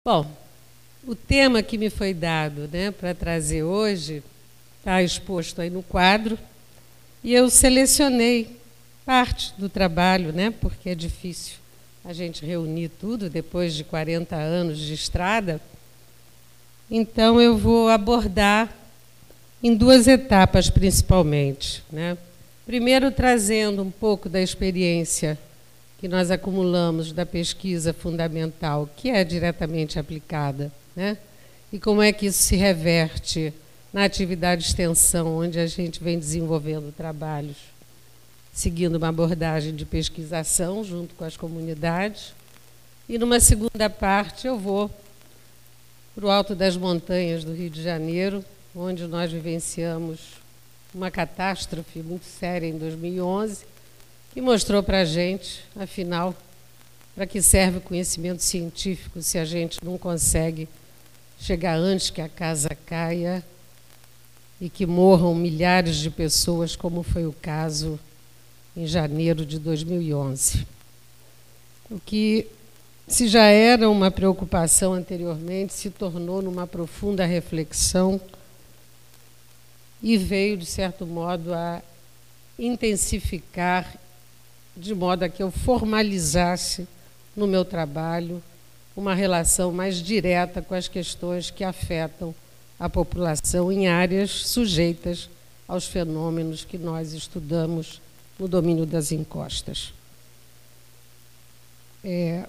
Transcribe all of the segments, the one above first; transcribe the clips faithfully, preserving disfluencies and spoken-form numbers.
Bom, o tema que me foi dado, né, para trazer hoje está exposto aí no quadro, e eu selecionei parte do trabalho, né, porque é difícil a gente reunir tudo depois de quarenta anos de estrada. Então, eu vou abordar em duas etapas, principalmente, né? Primeiro, trazendo um pouco da experiência que nós acumulamos da pesquisa fundamental, que é diretamente aplicada, né? E como é que isso se reverte na atividade de extensão, onde a gente vem desenvolvendo trabalhos, seguindo uma abordagem de pesquisação junto com as comunidades. E, numa segunda parte, eu vou para o alto das montanhas do Rio de Janeiro, onde nós vivenciamos uma catástrofe muito séria em dois mil e onze, que mostrou para a gente, afinal, para que serve o conhecimento científico se a gente não consegue chegar antes que a casa caia e que morram milhares de pessoas, como foi o caso em janeiro de dois mil e onze. O que, se já era uma preocupação anteriormente, se tornou numa profunda reflexão e veio, de certo modo, a intensificar, de modo a que eu formalizasse no meu trabalho uma relação mais direta com as questões que afetam a população em áreas sujeitas aos fenômenos que nós estudamos no domínio das encostas. É...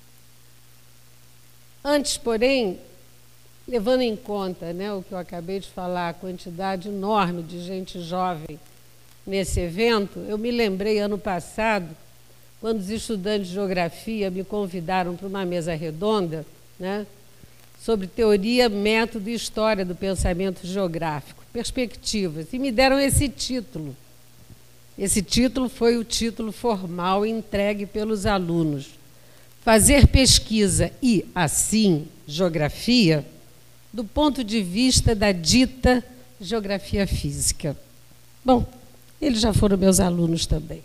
Antes, porém, levando em conta, né, o que eu acabei de falar, a quantidade enorme de gente jovem nesse evento, eu me lembrei, ano passado, quando os estudantes de geografia me convidaram para uma mesa redonda, né, sobre teoria, método e história do pensamento geográfico, perspectivas, e me deram esse título. Esse título foi o título formal entregue pelos alunos. Fazer pesquisa e, assim, geografia, do ponto de vista da dita geografia física. Bom, eles já foram meus alunos também.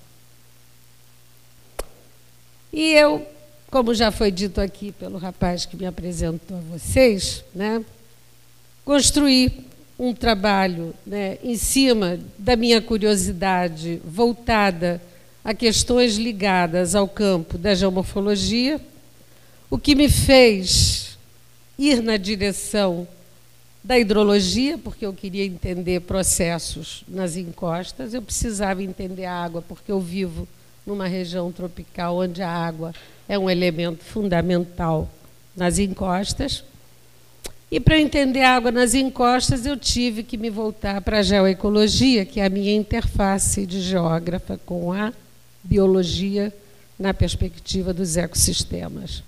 E eu, como já foi dito aqui pelo rapaz que me apresentou a vocês, né, construí um trabalho, né, em cima da minha curiosidade voltada a questões ligadas ao campo da geomorfologia, o que me fez ir na direção da hidrologia, porque eu queria entender processos nas encostas, eu precisava entender a água, porque eu vivo numa região tropical onde a água é um elemento fundamental nas encostas. E para entender a água nas encostas, eu tive que me voltar para a geoecologia, que é a minha interface de geógrafa com a biologia na perspectiva dos ecossistemas.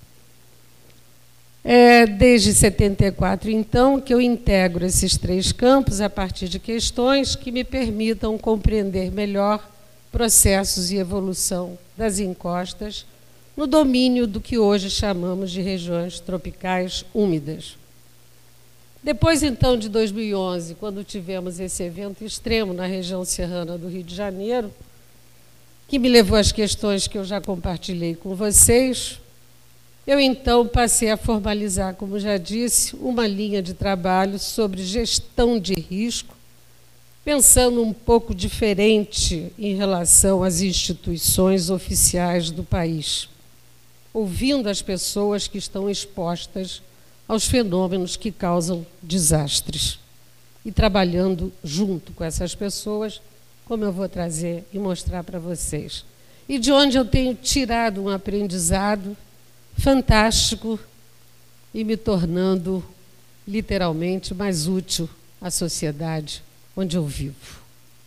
É desde setenta e quatro, então, que eu integro esses três campos a partir de questões que me permitam compreender melhor processos e evolução das encostas no domínio do que hoje chamamos de regiões tropicais úmidas. Depois, então, de dois mil e onze, quando tivemos esse evento extremo na região serrana do Rio de Janeiro, que me levou às questões que eu já compartilhei com vocês, eu, então, passei a formalizar, como já disse, uma linha de trabalho sobre gestão de risco, pensando um pouco diferente em relação às instituições oficiais do país, ouvindo as pessoas que estão expostas aos fenômenos que causam desastres e trabalhando junto com essas pessoas, como eu vou trazer e mostrar para vocês. E de onde eu tenho tirado um aprendizado fantástico e me tornando, literalmente, mais útil à sociedade onde eu vivo.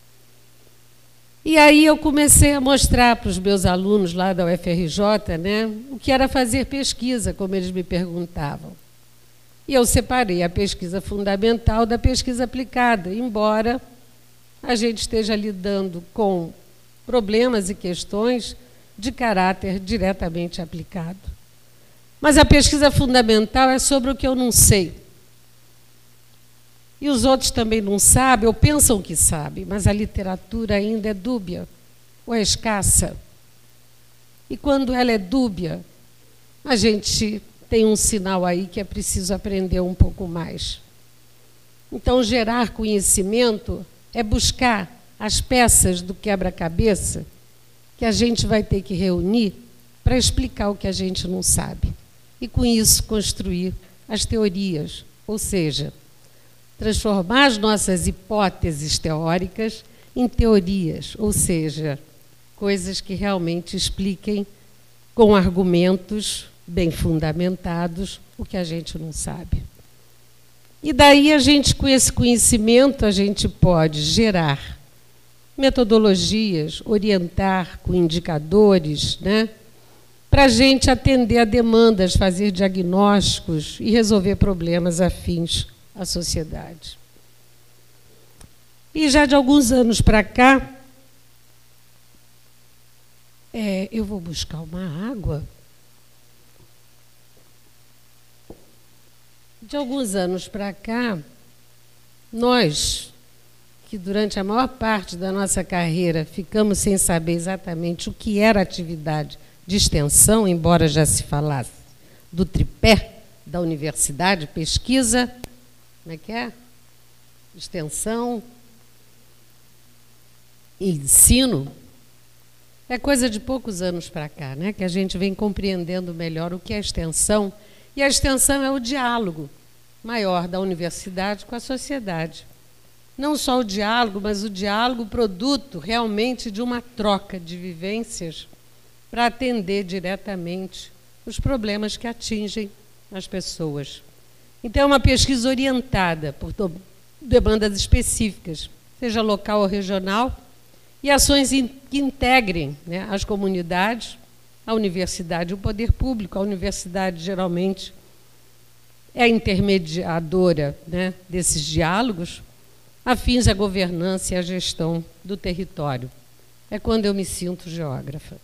E aí eu comecei a mostrar para os meus alunos lá da U F R J, né, o que era fazer pesquisa, como eles me perguntavam. E eu separei a pesquisa fundamental da pesquisa aplicada, embora a gente esteja lidando com problemas e questões de caráter diretamente aplicado. Mas a pesquisa fundamental é sobre o que eu não sei. E os outros também não sabem, ou pensam que sabem, mas a literatura ainda é dúbia, ou é escassa. E quando ela é dúbia, a gente tem um sinal aí que é preciso aprender um pouco mais. Então, gerar conhecimento é buscar as peças do quebra-cabeça que a gente vai ter que reunir para explicar o que a gente não sabe. E, com isso, construir as teorias, ou seja, transformar as nossas hipóteses teóricas em teorias, ou seja, coisas que realmente expliquem com argumentos bem fundamentados o que a gente não sabe. E daí a gente, com esse conhecimento, a gente pode gerar metodologias, orientar com indicadores, né, para a gente atender a demandas, fazer diagnósticos e resolver problemas afins à sociedade. E já de alguns anos para cá, é, eu vou buscar uma água. De alguns anos para cá, nós, que durante a maior parte da nossa carreira ficamos sem saber exatamente o que era atividade de extensão, embora já se falasse do tripé da universidade, pesquisa, como é que é? Extensão, ensino. É coisa de poucos anos para cá, né, que a gente vem compreendendo melhor o que é extensão. E a extensão é o diálogo maior da universidade com a sociedade. Não só o diálogo, mas o diálogo produto realmente de uma troca de vivências para atender diretamente os problemas que atingem as pessoas. Então, é uma pesquisa orientada por demandas específicas, seja local ou regional, e ações que integrem, né, as comunidades, a universidade e o poder público. A universidade, geralmente, é a intermediadora, né, desses diálogos, afins à governança e à gestão do território. É quando eu me sinto geógrafa.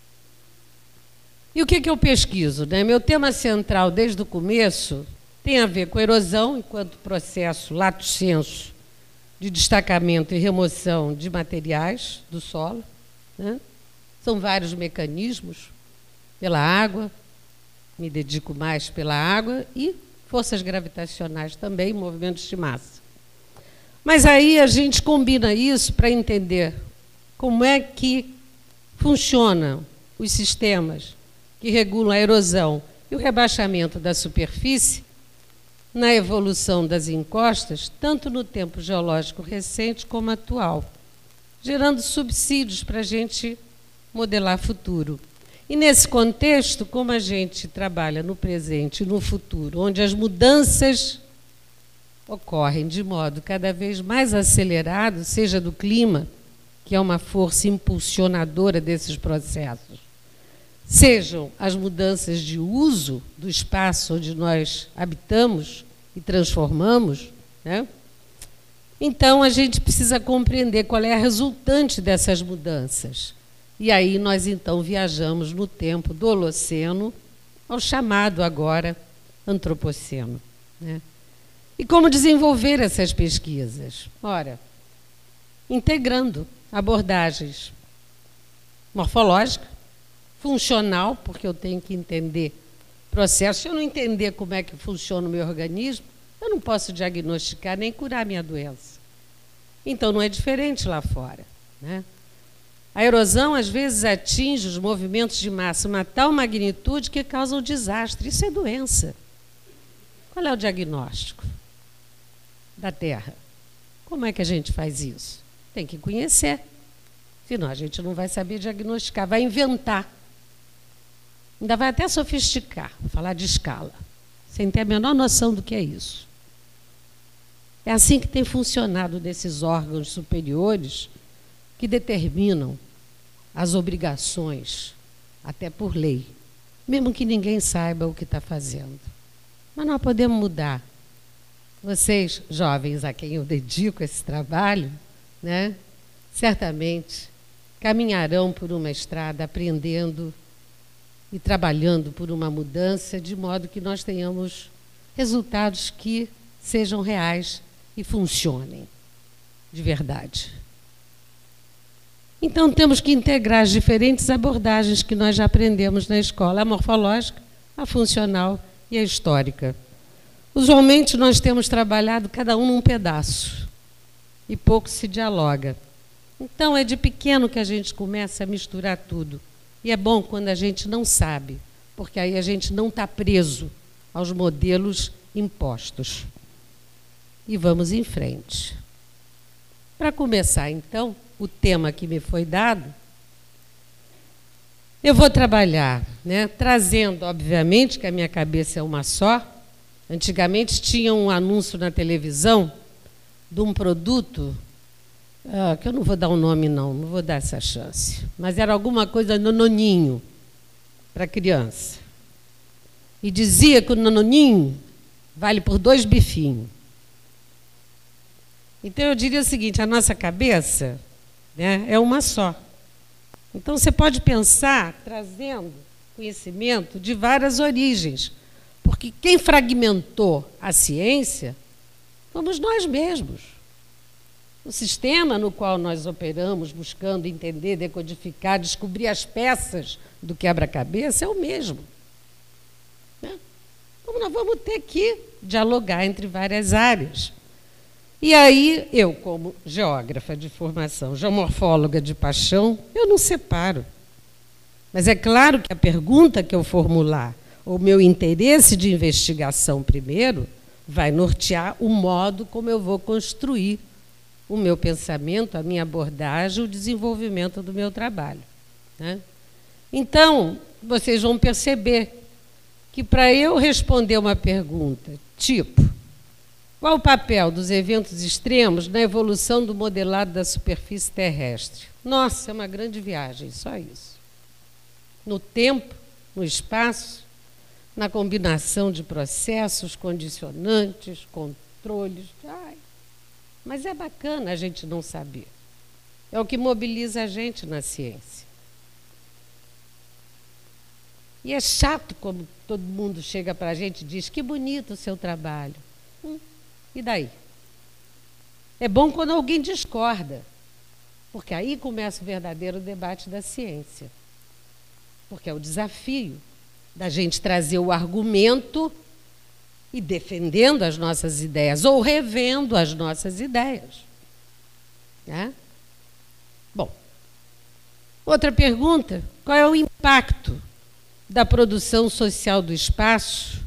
E o que, que eu pesquiso, né? Meu tema central, desde o começo, tem a ver com erosão, enquanto processo lato sensu de destacamento e remoção de materiais do solo, né? São vários mecanismos, pela água, me dedico mais pela água, e forças gravitacionais também, movimentos de massa. Mas aí a gente combina isso para entender como é que funcionam os sistemas que regulam a erosão e o rebaixamento da superfície na evolução das encostas, tanto no tempo geológico recente como atual, gerando subsídios para a gente modelar futuro. E, nesse contexto, como a gente trabalha no presente e no futuro, onde as mudanças ocorrem de modo cada vez mais acelerado, seja do clima, que é uma força impulsionadora desses processos, sejam as mudanças de uso do espaço onde nós habitamos e transformamos, né? Então, a gente precisa compreender qual é a resultante dessas mudanças. E aí nós, então, viajamos no tempo do Holoceno ao chamado agora Antropoceno, né? E como desenvolver essas pesquisas? Ora, integrando abordagens morfológica, funcional, porque eu tenho que entender processo. Se eu não entender como é que funciona o meu organismo, eu não posso diagnosticar nem curar a minha doença. Então, não é diferente lá fora, né? A erosão, às vezes, atinge os movimentos de massa uma tal magnitude que causa um desastre. Isso é doença. Qual é o diagnóstico da Terra? Como é que a gente faz isso? Tem que conhecer. Senão a gente não vai saber diagnosticar, vai inventar. Ainda vai até sofisticar, falar de escala, sem ter a menor noção do que é isso. É assim que tem funcionado nesses órgãos superiores que determinam as obrigações, até por lei, mesmo que ninguém saiba o que está fazendo. Mas nós podemos mudar. Vocês, jovens a quem eu dedico esse trabalho, né, certamente caminharão por uma estrada aprendendo e trabalhando por uma mudança, de modo que nós tenhamos resultados que sejam reais e funcionem de verdade. Então, temos que integrar as diferentes abordagens que nós já aprendemos na escola, a morfológica, a funcional e a histórica. Usualmente nós temos trabalhado cada um num pedaço e pouco se dialoga. Então é de pequeno que a gente começa a misturar tudo. E é bom quando a gente não sabe, porque aí a gente não está preso aos modelos impostos. E vamos em frente. Para começar, então, o tema que me foi dado, eu vou trabalhar, né, trazendo, obviamente, que a minha cabeça é uma só. Antigamente tinha um anúncio na televisão de um produto, ah, que eu não vou dar o um nome, não, não vou dar essa chance, mas era alguma coisa nononinho para criança. E dizia que o nononinho vale por dois bifinhos. Então eu diria o seguinte, a nossa cabeça, né, é uma só. Então você pode pensar trazendo conhecimento de várias origens, porque quem fragmentou a ciência fomos nós mesmos. O sistema no qual nós operamos, buscando entender, decodificar, descobrir as peças do quebra-cabeça é o mesmo. Né? Então nós vamos ter que dialogar entre várias áreas. E aí, eu, como geógrafa de formação, geomorfóloga de paixão, eu não separo. Mas é claro que a pergunta que eu formular, o meu interesse de investigação primeiro, vai nortear o modo como eu vou construir o meu pensamento, a minha abordagem, o desenvolvimento do meu trabalho. Né? Então, vocês vão perceber que para eu responder uma pergunta, tipo, qual o papel dos eventos extremos na evolução do modelado da superfície terrestre? Nossa, é uma grande viagem, só isso. No tempo, no espaço, na combinação de processos, condicionantes, controles. Ai, mas é bacana a gente não saber. É o que mobiliza a gente na ciência. E é chato como todo mundo chega para a gente e diz, que bonito o seu trabalho. Hum. E daí? É bom quando alguém discorda, porque aí começa o verdadeiro debate da ciência. Porque é o desafio da gente trazer o argumento e defendendo as nossas ideias, ou revendo as nossas ideias. Né? Bom, outra pergunta, qual é o impacto da produção social do espaço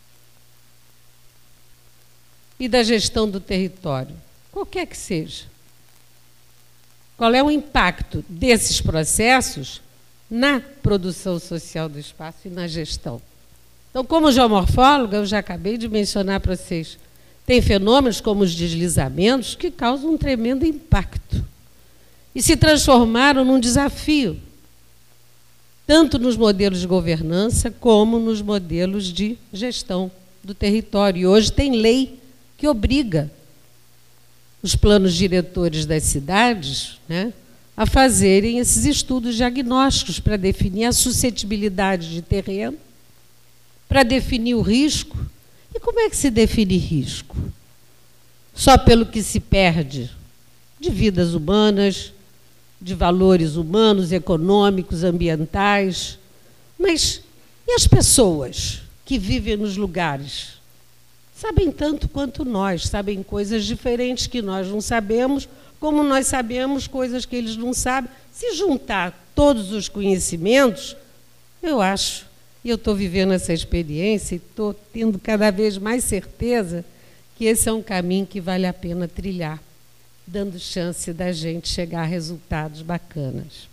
e da gestão do território, qualquer que seja? Qual é o impacto desses processos na produção social do espaço e na gestão? Então, como geomorfóloga, eu já acabei de mencionar para vocês, tem fenômenos como os deslizamentos que causam um tremendo impacto e se transformaram num desafio, tanto nos modelos de governança como nos modelos de gestão do território. E hoje tem lei que obriga os planos diretores das cidades, né, a fazerem esses estudos diagnósticos para definir a suscetibilidade de terreno, para definir o risco. E como é que se define risco? Só pelo que se perde de vidas humanas, de valores humanos, econômicos, ambientais. Mas e as pessoas que vivem nos lugares? Sabem tanto quanto nós, sabem coisas diferentes que nós não sabemos, como nós sabemos coisas que eles não sabem. Se juntar todos os conhecimentos, eu acho, e eu estou vivendo essa experiência e estou tendo cada vez mais certeza que esse é um caminho que vale a pena trilhar, dando chance da gente chegar a resultados bacanas.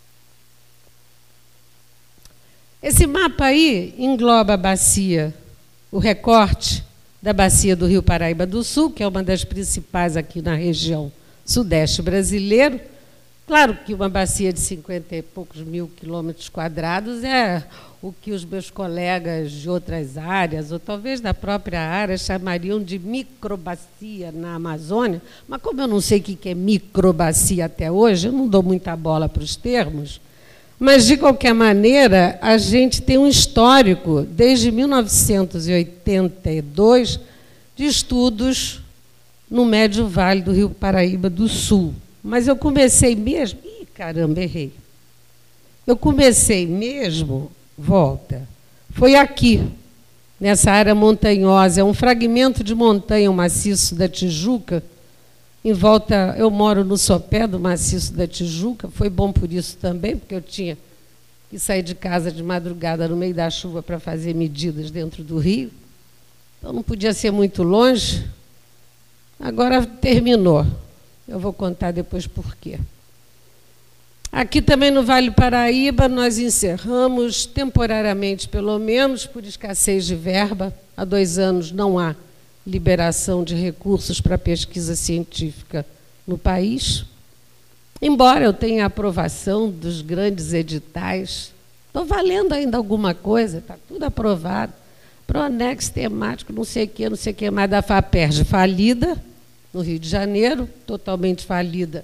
Esse mapa aí engloba a bacia, o recorte da bacia do Rio Paraíba do Sul, que é uma das principais aqui na região sudeste brasileiro. Claro que uma bacia de cinquenta e poucos mil quilômetros quadrados é o que os meus colegas de outras áreas, ou talvez da própria área, chamariam de microbacia na Amazônia, mas como eu não sei o que é microbacia até hoje, eu não dou muita bola para os termos, mas, de qualquer maneira, a gente tem um histórico, desde mil novecentos e oitenta e dois, de estudos no Médio Vale do Rio Paraíba do Sul. Mas eu comecei mesmo... Ih, caramba, errei. Eu comecei mesmo, volta, foi aqui, nessa área montanhosa. É um fragmento de montanha, o maciço da Tijuca. Em volta, eu moro no sopé do maciço da Tijuca. Foi bom por isso também, porque eu tinha que sair de casa de madrugada no meio da chuva para fazer medidas dentro do rio. Então não podia ser muito longe. Agora terminou. Eu vou contar depois por quê. Aqui também no Vale do Paraíba, nós encerramos, temporariamente pelo menos, por escassez de verba. Há dois anos não há liberação de recursos para pesquisa científica no país. Embora eu tenha a aprovação dos grandes editais, estou valendo ainda alguma coisa, está tudo aprovado. Pronex temático, não sei o que, não sei o que mais, da FAPERJ, falida, no Rio de Janeiro, totalmente falida.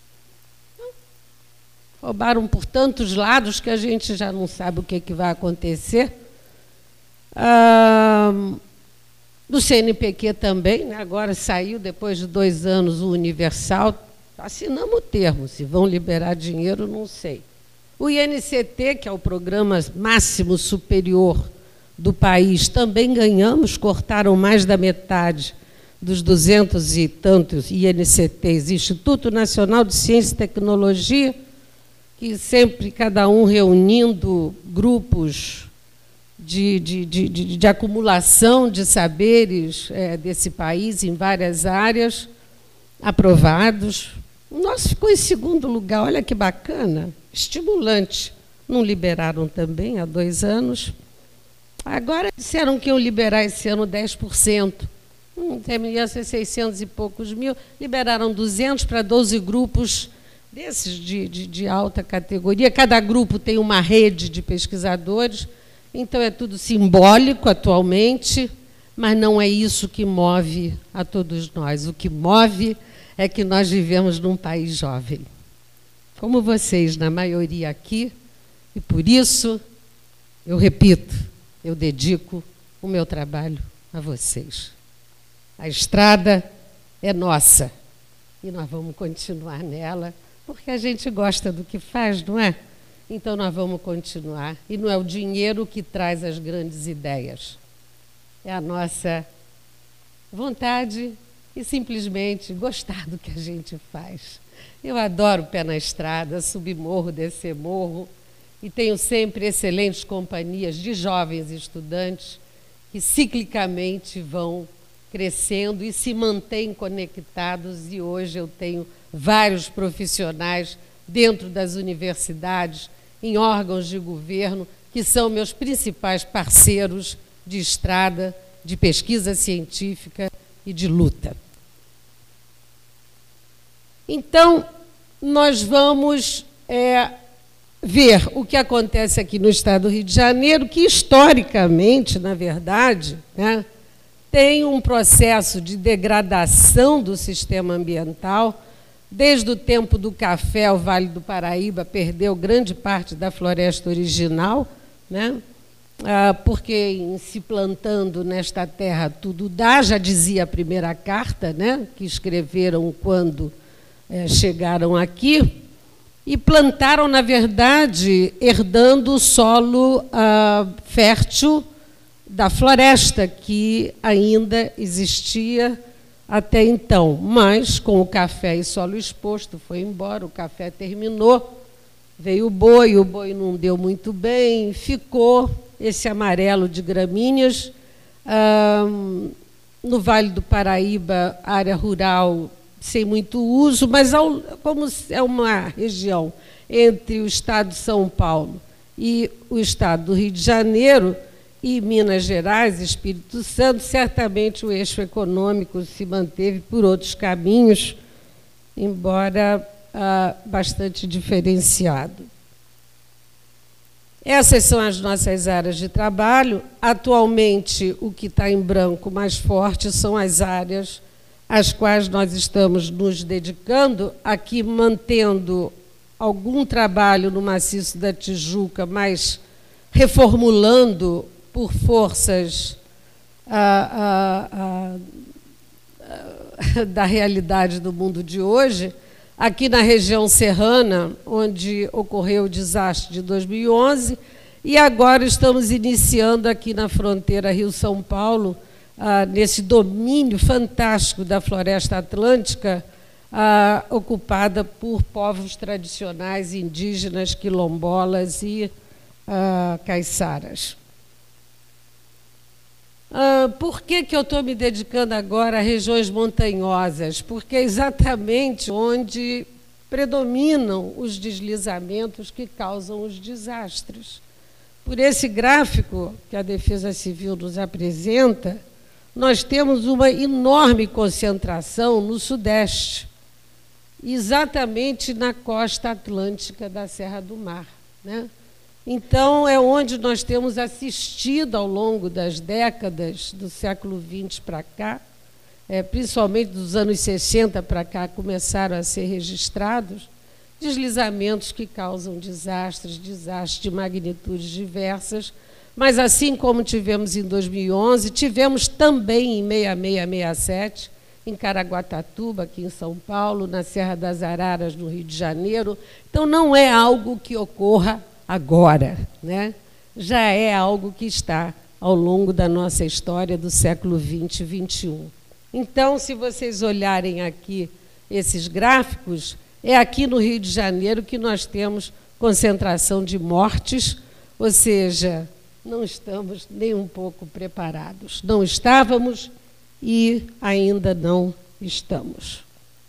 Roubaram por tantos lados que a gente já não sabe o que, que vai acontecer. Ah, do C N P Q também, né? Agora saiu, depois de dois anos, o Universal. Assinamos o termo, se vão liberar dinheiro, não sei. O I N C T, que é o programa máximo superior do país, também ganhamos, cortaram mais da metade dos duzentos e tantos I N C Ts, Instituto Nacional de Ciência e Tecnologia, que sempre, cada um reunindo grupos de, de, de, de, de acumulação de saberes é, desse país em várias áreas, aprovados. O nosso ficou em segundo lugar, olha que bacana, estimulante. Não liberaram também há dois anos. Agora disseram que iam liberar esse ano dez por cento. Hum, ia ser seiscentos e poucos mil. Liberaram duzentos para doze grupos desses de, de, de alta categoria. Cada grupo tem uma rede de pesquisadores. Então, é tudo simbólico atualmente, mas não é isso que move a todos nós. O que move é que nós vivemos num país jovem, como vocês, na maioria aqui, e por isso, eu repito, eu dedico o meu trabalho a vocês. A estrada é nossa, e nós vamos continuar nela, porque a gente gosta do que faz, não é? Então, nós vamos continuar. E não é o dinheiro que traz as grandes ideias. É a nossa vontade e simplesmente gostar do que a gente faz. Eu adoro pé na estrada, subir morro, descer morro, e tenho sempre excelentes companhias de jovens estudantes que ciclicamente vão crescendo e se mantêm conectados, e hoje eu tenho vários profissionais dentro das universidades, em órgãos de governo, que são meus principais parceiros de estrada, de pesquisa científica e de luta. Então, nós vamos é, ver o que acontece aqui no estado do Rio de Janeiro, que historicamente, na verdade, né, tem um processo de degradação do sistema ambiental. Desde o tempo do café, o Vale do Paraíba perdeu grande parte da floresta original, né? Ah, porque em se plantando nesta terra tudo dá, já dizia a primeira carta, né? Que escreveram quando é, chegaram aqui, e plantaram, na verdade, herdando o solo ah, fértil da floresta, que ainda existia até então, mas com o café e solo exposto, foi embora, o café terminou, veio o boi, o boi não deu muito bem, ficou esse amarelo de gramíneas. Ah, no Vale do Paraíba, área rural sem muito uso, mas ao, como é uma região entre o estado de São Paulo e o estado do Rio de Janeiro, e Minas Gerais, Espírito Santo, certamente o eixo econômico se manteve por outros caminhos, embora ah, bastante diferenciado. Essas são as nossas áreas de trabalho. Atualmente, o que está em branco mais forte são as áreas às quais nós estamos nos dedicando, aqui mantendo algum trabalho no maciço da Tijuca, mas reformulando por forças ah, ah, ah, da realidade do mundo de hoje, aqui na região serrana, onde ocorreu o desastre de dois mil e onze, E agora estamos iniciando aqui na fronteira Rio-São Paulo, ah, nesse domínio fantástico da floresta atlântica, ah, ocupada por povos tradicionais indígenas, quilombolas e ah, caiçaras. Ah, por que, que eu estou me dedicando agora a regiões montanhosas? Porque é exatamente onde predominam os deslizamentos que causam os desastres. Por esse gráfico que a Defesa Civil nos apresenta, nós temos uma enorme concentração no Sudeste, exatamente na costa atlântica da Serra do Mar, né? Então, é onde nós temos assistido ao longo das décadas do século vinte para cá, é, principalmente dos anos sessenta para cá, começaram a ser registrados deslizamentos que causam desastres, desastres de magnitudes diversas, mas assim como tivemos em dois mil e onze, tivemos também em sessenta e seis, sessenta e sete, em Caraguatatuba, aqui em São Paulo, na Serra das Araras, no Rio de Janeiro. Então, não é algo que ocorra agora, né? Já é algo que está ao longo da nossa história do século vinte e vinte e um. Então, se vocês olharem aqui esses gráficos, é aqui no Rio de Janeiro que nós temos concentração de mortes, ou seja, não estamos nem um pouco preparados. Não estávamos e ainda não estamos.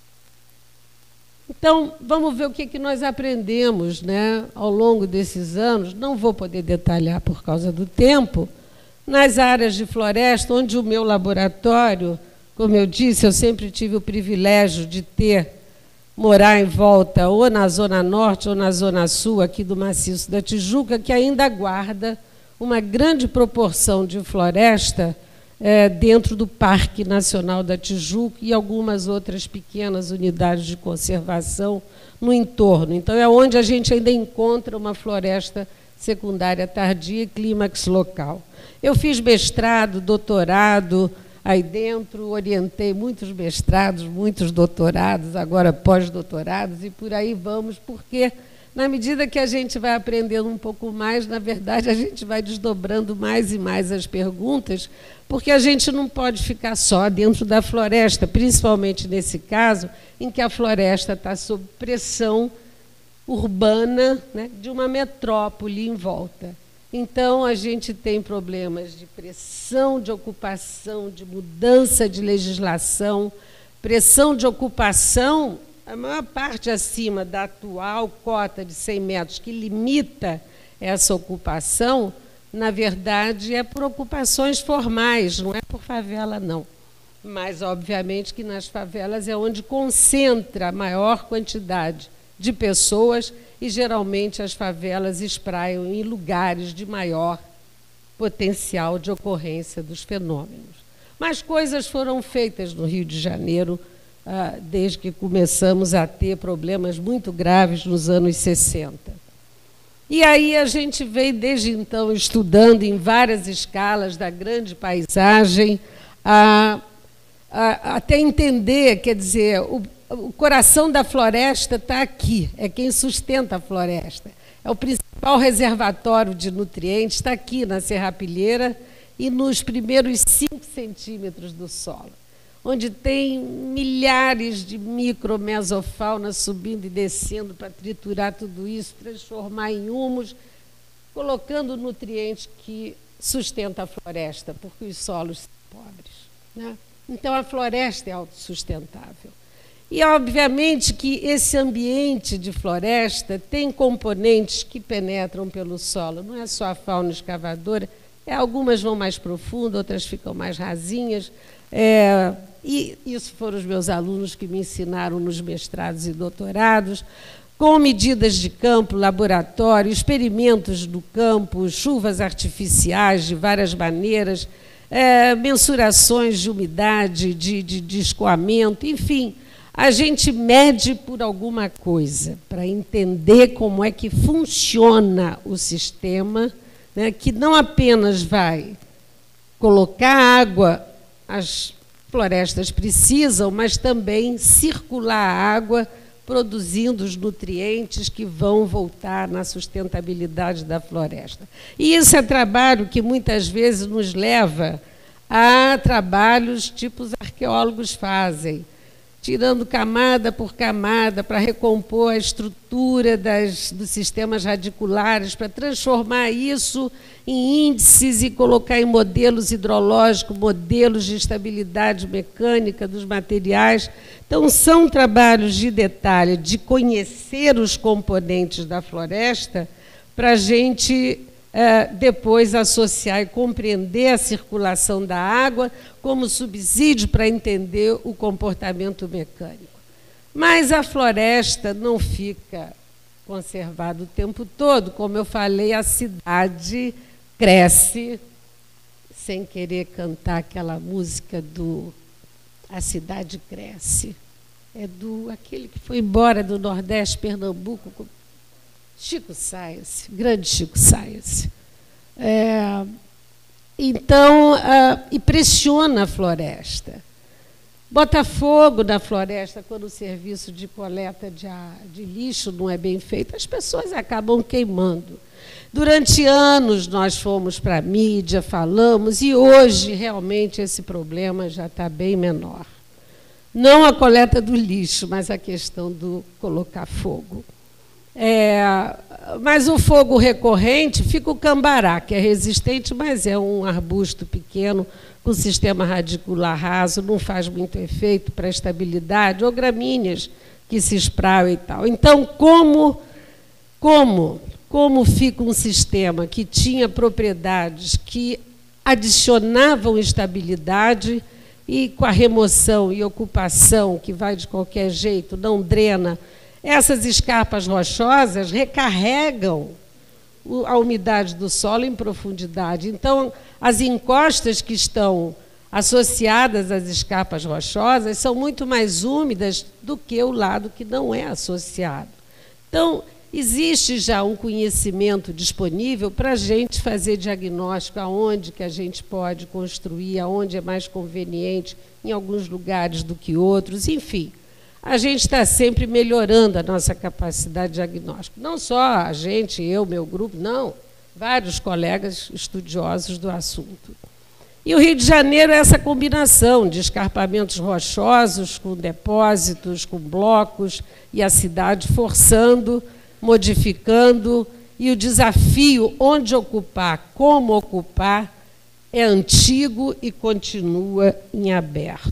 Então, vamos ver o que, que nós aprendemos, né, ao longo desses anos. Não vou poder detalhar por causa do tempo, nas áreas de floresta, onde o meu laboratório, como eu disse, eu sempre tive o privilégio de ter, morar em volta, ou na Zona Norte ou na Zona Sul, aqui do Maciço da Tijuca, que ainda guarda uma grande proporção de floresta É, dentro do Parque Nacional da Tijuca e algumas outras pequenas unidades de conservação no entorno. Então, é onde a gente ainda encontra uma floresta secundária tardia e clímax local. Eu fiz mestrado, doutorado aí dentro, orientei muitos mestrados, muitos doutorados, agora pós-doutorados, e por aí vamos, porque, na medida que a gente vai aprendendo um pouco mais, na verdade, a gente vai desdobrando mais e mais as perguntas, porque a gente não pode ficar só dentro da floresta, principalmente nesse caso, em que a floresta está sob pressão urbana, né, de uma metrópole em volta. Então, a gente tem problemas de pressão de ocupação, de mudança de legislação, pressão de ocupação, a maior parte acima da atual cota de cem metros, que limita essa ocupação, na verdade, é por ocupações formais, não é por favela, não. Mas, obviamente, que nas favelas é onde concentra a maior quantidade de pessoas e, geralmente, as favelas espraiam em lugares de maior potencial de ocorrência dos fenômenos. Mas coisas foram feitas no Rio de Janeiro, desde que começamos a ter problemas muito graves nos anos sessenta. E aí a gente vem, desde então, estudando em várias escalas da grande paisagem, a, a, até entender, quer dizer, o, o coração da floresta está aqui, é quem sustenta a floresta. É o principal reservatório de nutrientes, está aqui na serrapilheira e nos primeiros cinco centímetros do solo, onde tem milhares de micromesofauna subindo e descendo para triturar tudo isso, transformar em humus, colocando nutrientes que sustentam a floresta, porque os solos são pobres, né? Então, a floresta é autossustentável. E, obviamente, que esse ambiente de floresta tem componentes que penetram pelo solo. Não é só a fauna escavadora, é, algumas vão mais profundo, outras ficam mais rasinhas. É, e isso foram os meus alunos que me ensinaram nos mestrados e doutorados, com medidas de campo, laboratório, experimentos do campo, chuvas artificiais de várias maneiras, é, mensurações de umidade, de, de, de escoamento, enfim, a gente mede por alguma coisa para entender como é que funciona o sistema, né, que não apenas vai colocar água, as florestas precisam, mas também circular a água produzindo os nutrientes que vão voltar na sustentabilidade da floresta. E isso é trabalho que muitas vezes nos leva a trabalhos tipo os arqueólogos fazem, tirando camada por camada para recompor a estrutura das, dos sistemas radiculares, para transformar isso em índices e colocar em modelos hidrológicos, modelos de estabilidade mecânica dos materiais. Então, são trabalhos de detalhe, de conhecer os componentes da floresta, para a gente é, depois associar e compreender a circulação da água como subsídio para entender o comportamento mecânico. Mas a floresta não fica conservada o tempo todo. Como eu falei, a cidade cresce, sem querer cantar aquela música do A Cidade Cresce. É do aquele que foi embora do Nordeste, Pernambuco, Chico Science, grande Chico Science. É, então, ah, e pressiona a floresta. Bota fogo na floresta quando o serviço de coleta de, de lixo não é bem feito, as pessoas acabam queimando. Durante anos nós fomos para a mídia, falamos, e hoje realmente esse problema já está bem menor. Não a coleta do lixo, mas a questão do colocar fogo. É, mas o fogo recorrente fica o cambará, que é resistente, mas é um arbusto pequeno, com sistema radicular raso, não faz muito efeito para a estabilidade, ou gramíneas que se espraiam e tal. Então, como, como, como fica um sistema que tinha propriedades que adicionavam estabilidade e com a remoção e ocupação, que vai de qualquer jeito, não drena, essas escarpas rochosas recarregam a umidade do solo em profundidade. Então, as encostas que estão associadas às escarpas rochosas são muito mais úmidas do que o lado que não é associado. Então, existe já um conhecimento disponível para a gente fazer diagnóstico aonde que a gente pode construir, aonde é mais conveniente, em alguns lugares do que outros, enfim. A gente está sempre melhorando a nossa capacidade de diagnóstico. Não só a gente, eu, meu grupo, não. Vários colegas estudiosos do assunto. E o Rio de Janeiro é essa combinação de escarpamentos rochosos com depósitos, com blocos, e a cidade forçando, modificando, e o desafio onde ocupar, como ocupar, é antigo e continua em aberto.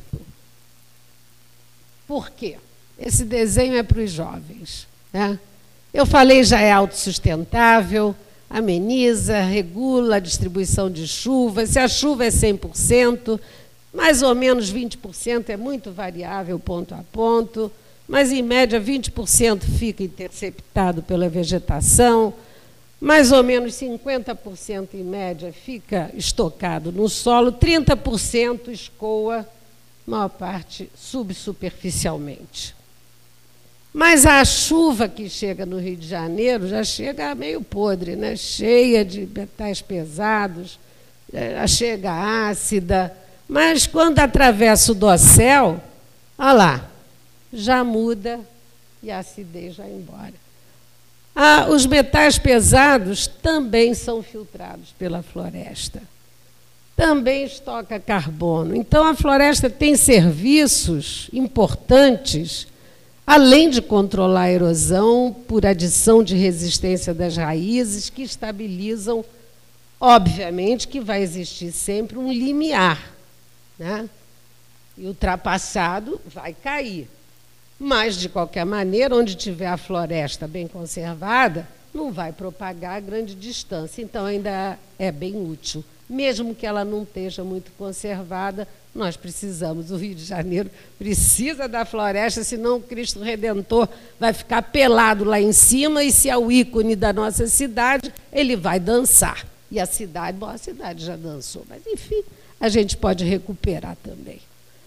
Por quê? Esse desenho é para os jovens, né? Eu falei, já é autossustentável, ameniza, regula a distribuição de chuva. Se a chuva é cem por cento, mais ou menos vinte por cento é muito variável ponto a ponto, mas, em média, vinte por cento fica interceptado pela vegetação, mais ou menos cinquenta por cento, em média, fica estocado no solo, trinta por cento escoa, maior parte subsuperficialmente. Mas a chuva que chega no Rio de Janeiro já chega meio podre, né? Cheia de metais pesados, já chega ácida, mas quando atravessa o dossel, olha lá, já muda e a acidez já vai embora. Ah, os metais pesados também são filtrados pela floresta. Também estoca carbono. Então, a floresta tem serviços importantes, além de controlar a erosão por adição de resistência das raízes, que estabilizam, obviamente, que vai existir sempre um limiar, né? E ultrapassado vai cair. Mas, de qualquer maneira, onde tiver a floresta bem conservada, não vai propagar a grande distância. Então, ainda é bem útil. Mesmo que ela não esteja muito conservada, nós precisamos, o Rio de Janeiro precisa da floresta, senão o Cristo Redentor vai ficar pelado lá em cima, e se é o ícone da nossa cidade, ele vai dançar. E a cidade, bom, a cidade já dançou, mas, enfim, a gente pode recuperar também.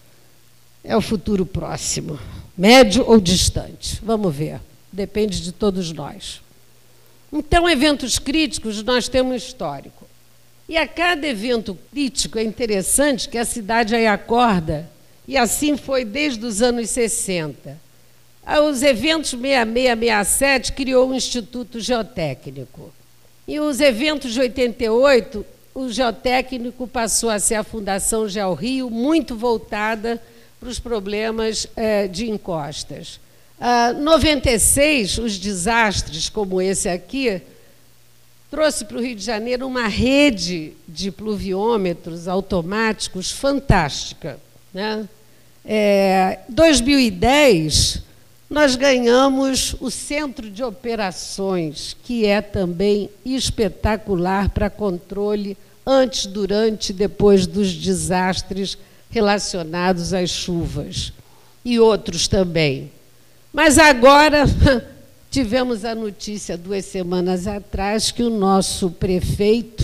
É o futuro próximo, médio ou distante, vamos ver, depende de todos nós. Então, eventos críticos, nós temos um histórico. E a cada evento crítico é interessante que a cidade aí acorda, e assim foi desde os anos sessenta. Os eventos sessenta e seis, sessenta e sete criou o Instituto Geotécnico. E os eventos de oitenta e oito, o Geotécnico passou a ser a Fundação GeoRio, muito voltada para os problemas eh, de encostas. Em noventa e seis, os desastres, como esse aqui, trouxe para o Rio de Janeiro uma rede de pluviômetros automáticos fantástica, né? Em dois mil e dez, nós ganhamos o Centro de Operações, que é também espetacular para controle antes, durante e depois dos desastres relacionados às chuvas, e outros também. Mas agora tivemos a notícia, duas semanas atrás, que o nosso prefeito,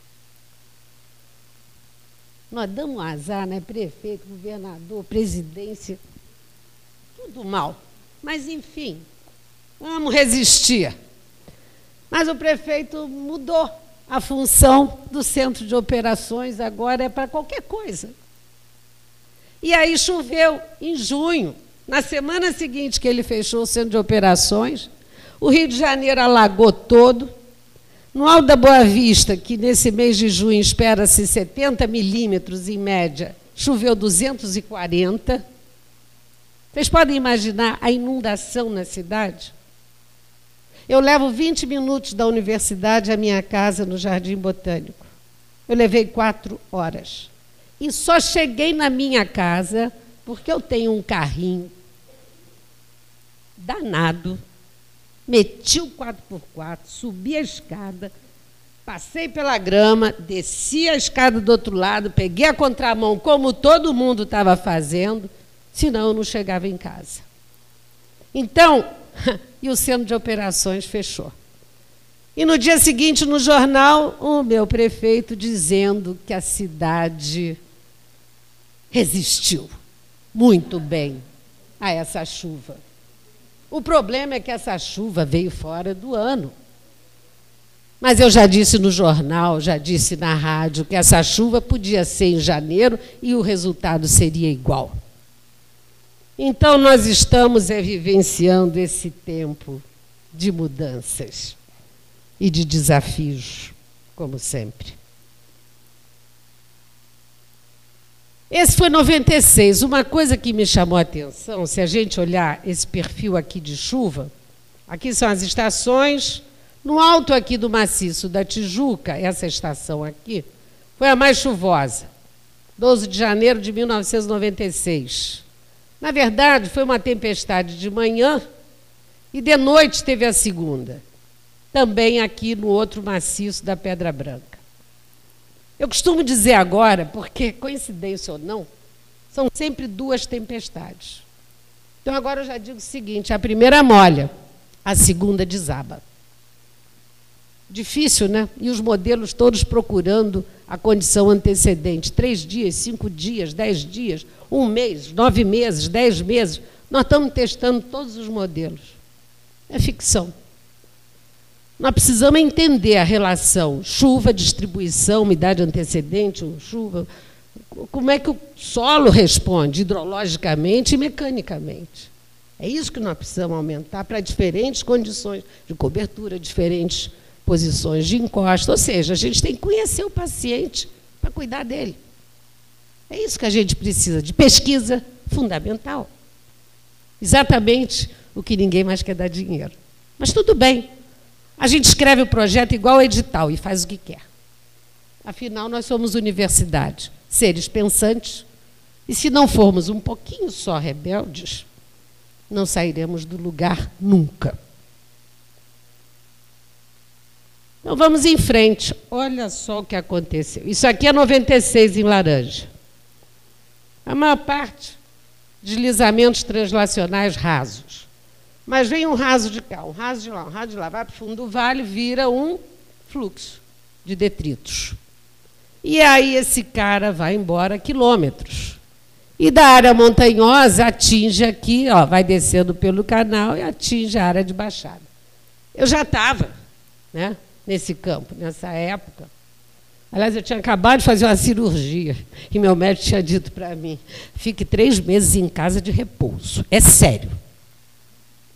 nós damos um azar, né? Prefeito, governador, presidência, tudo mal. Mas, enfim, vamos resistir. Mas o prefeito mudou a função do centro de operações, agora é para qualquer coisa. E aí choveu em junho. Na semana seguinte que ele fechou o centro de operações, o Rio de Janeiro alagou todo. No Alto da Boa Vista, que nesse mês de junho espera-se setenta milímetros em média, choveu duzentos e quarenta. Vocês podem imaginar a inundação na cidade? Eu levo vinte minutos da universidade à minha casa no Jardim Botânico. Eu levei quatro horas. E só cheguei na minha casa porque eu tenho um carrinho danado, meti o quatro por quatro, subi a escada, passei pela grama, desci a escada do outro lado, peguei a contramão, como todo mundo estava fazendo, senão eu não chegava em casa. Então, e o centro de operações fechou. E no dia seguinte, no jornal, o meu prefeito dizendo que a cidade resistiu muito bem a essa chuva. O problema é que essa chuva veio fora do ano. Mas eu já disse no jornal, já disse na rádio, que essa chuva podia ser em janeiro e o resultado seria igual. Então, nós estamos é, vivenciando esse tempo de mudanças e de desafios, como sempre. Esse foi noventa e seis. Uma coisa que me chamou a atenção, se a gente olhar esse perfil aqui de chuva, aqui são as estações, no alto aqui do maciço da Tijuca, essa estação aqui, foi a mais chuvosa, doze de janeiro de mil novecentos e noventa e seis. Na verdade, foi uma tempestade de manhã e de noite teve a segunda, também aqui no outro maciço da Pedra Branca. Eu costumo dizer agora, porque, coincidência ou não, são sempre duas tempestades. Então, agora eu já digo o seguinte, a primeira molha, a segunda desaba. Difícil, né? E os modelos todos procurando a condição antecedente. Três dias, cinco dias, dez dias, um mês, nove meses, dez meses. Nós estamos testando todos os modelos. É ficção. Nós precisamos entender a relação chuva, distribuição, umidade antecedente, chuva, como é que o solo responde hidrologicamente e mecanicamente. É isso que nós precisamos aumentar para diferentes condições de cobertura, diferentes posições de encosta. Ou seja, a gente tem que conhecer o paciente para cuidar dele. É isso que a gente precisa, de pesquisa fundamental. Exatamente o que ninguém mais quer dar dinheiro. Mas tudo bem. A gente escreve o projeto igual edital e faz o que quer. Afinal, nós somos universidade, seres pensantes, e se não formos um pouquinho só rebeldes, não sairemos do lugar nunca. Então, vamos em frente. Olha só o que aconteceu. Isso aqui é noventa e seis em laranja. A maior parte, deslizamentos translacionais rasos. Mas vem um raso de cá, um raso de lá, um raso de lá, vai para o fundo do vale, vira um fluxo de detritos. E aí esse cara vai embora quilômetros. E da área montanhosa atinge aqui, ó, vai descendo pelo canal e atinge a área de baixada. Eu já estava, né, nesse campo, nessa época. Aliás, eu tinha acabado de fazer uma cirurgia e meu médico tinha dito para mim, fique três meses em casa de repouso. É sério.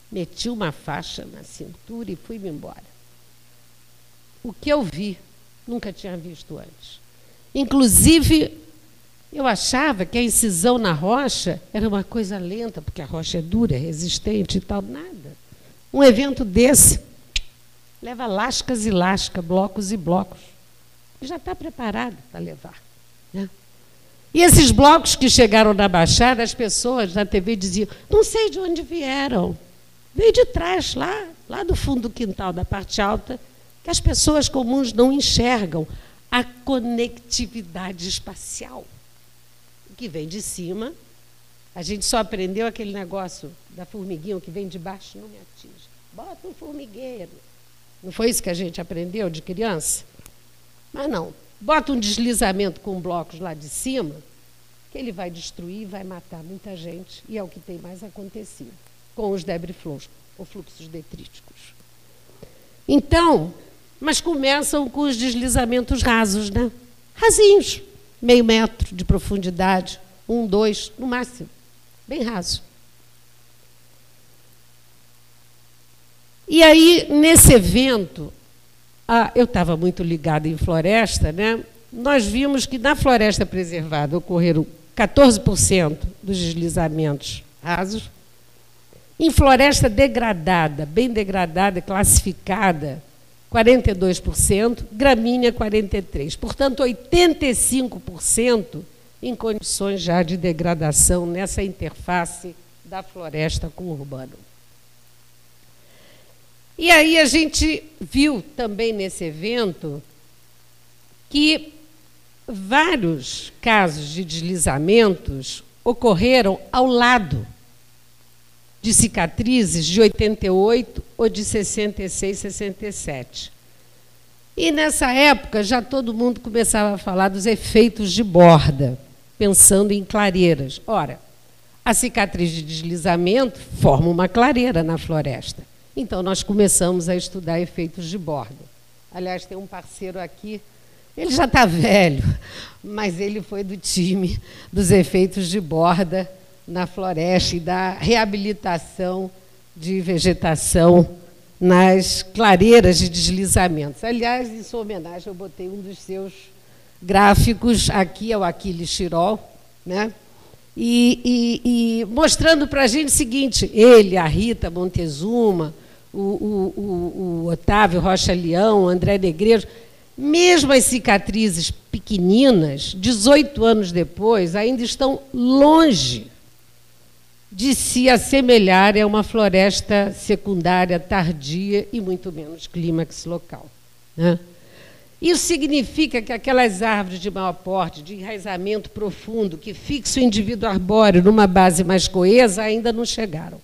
meti uma faixa na cintura e fui-me embora. O que eu vi, nunca tinha visto antes. Inclusive, eu achava que a incisão na rocha era uma coisa lenta, porque a rocha é dura, é resistente e tal, nada. Um evento desse leva lascas e lascas, blocos e blocos. E já está preparado para levar. Né? E esses blocos que chegaram na Baixada, as pessoas na T V diziam, não sei de onde vieram. Veio de trás, lá, lá do fundo do quintal, da parte alta, que as pessoas comuns não enxergam a conectividade espacial. O que vem de cima, a gente só aprendeu aquele negócio da formiguinha, o que vem de baixo não me atinge. Bota um formigueiro. Não foi isso que a gente aprendeu de criança? Mas não. Bota um deslizamento com blocos lá de cima, que ele vai destruir e vai matar muita gente. E é o que tem mais acontecido com os debris flows, ou fluxos detríticos. Então, mas começam com os deslizamentos rasos, né? Rasinhos, meio metro de profundidade, um, dois, no máximo, bem raso. E aí, nesse evento, ah, eu estava muito ligada em floresta, né? Nós vimos que na floresta preservada ocorreram quatorze por cento dos deslizamentos rasos. Em floresta degradada, bem degradada, classificada, quarenta e dois por cento, gramínea, quarenta e três por cento. Portanto, oitenta e cinco por cento em condições já de degradação nessa interface da floresta com o urbano. E aí a gente viu também nesse evento que vários casos de deslizamentos ocorreram ao lado de cicatrizes de oitenta e oito ou de sessenta e seis, sessenta e sete. E nessa época já todo mundo começava a falar dos efeitos de borda, pensando em clareiras. Ora, a cicatriz de deslizamento forma uma clareira na floresta. Então, nós começamos a estudar efeitos de borda. Aliás, tem um parceiro aqui, ele já está velho, mas ele foi do time dos efeitos de borda na floresta e da reabilitação de vegetação nas clareiras de deslizamentos. Aliás, em sua homenagem, eu botei um dos seus gráficos, aqui é o Aquiles Chirol, né? e, e, e mostrando para a gente o seguinte, ele, a Rita Montezuma, o, o, o, o Otávio Rocha Leão, o André Negreiros, mesmo as cicatrizes pequeninas, dezoito anos depois, ainda estão longe de se assemelhar a uma floresta secundária tardia e muito menos clímax local. Né? Isso significa que aquelas árvores de maior porte, de enraizamento profundo, que fixam o indivíduo arbóreo numa base mais coesa, ainda não chegaram.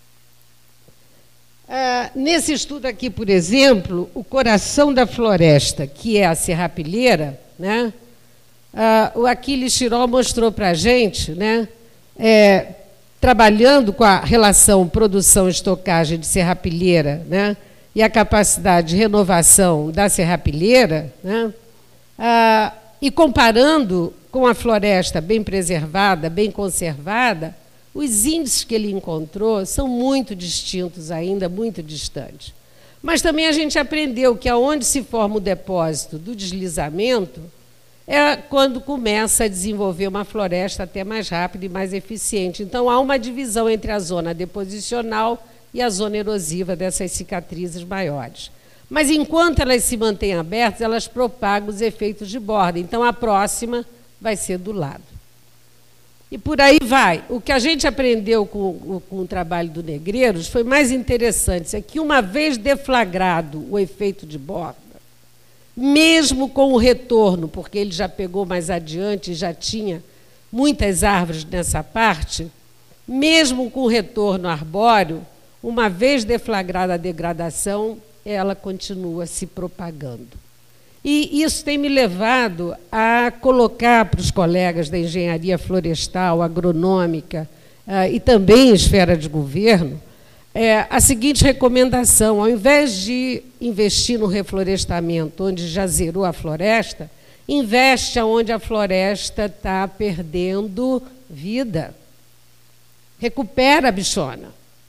Ah, nesse estudo aqui, por exemplo, o coração da floresta, que é a serrapilheira, né? ah, o Aquiles Chirol mostrou para a gente, né? É, trabalhando com a relação produção-estocagem de serrapilheira, né? E a capacidade de renovação da serrapilheira, né? ah, e comparando com a floresta bem preservada, bem conservada, os índices que ele encontrou são muito distintos ainda, muito distantes. Mas também a gente aprendeu que aonde se forma o depósito do deslizamento é quando começa a desenvolver uma floresta até mais rápida e mais eficiente. Então, há uma divisão entre a zona deposicional e a zona erosiva dessas cicatrizes maiores. Mas, enquanto elas se mantêm abertas, elas propagam os efeitos de borda. Então, a próxima vai ser do lado. E por aí vai. O que a gente aprendeu com, com o trabalho do Negreiros foi mais interessante, é que uma vez deflagrado o efeito de borda, mesmo com o retorno, porque ele já pegou mais adiante e já tinha muitas árvores nessa parte, mesmo com o retorno arbóreo, uma vez deflagrada a degradação, ela continua se propagando. E isso tem me levado a colocar para os colegas da engenharia florestal, agronômica uh, e também em esfera de governo, é, a seguinte recomendação: ao invés de investir no reflorestamento, onde já zerou a floresta, investe onde a floresta está perdendo vida. Recupera a bichona.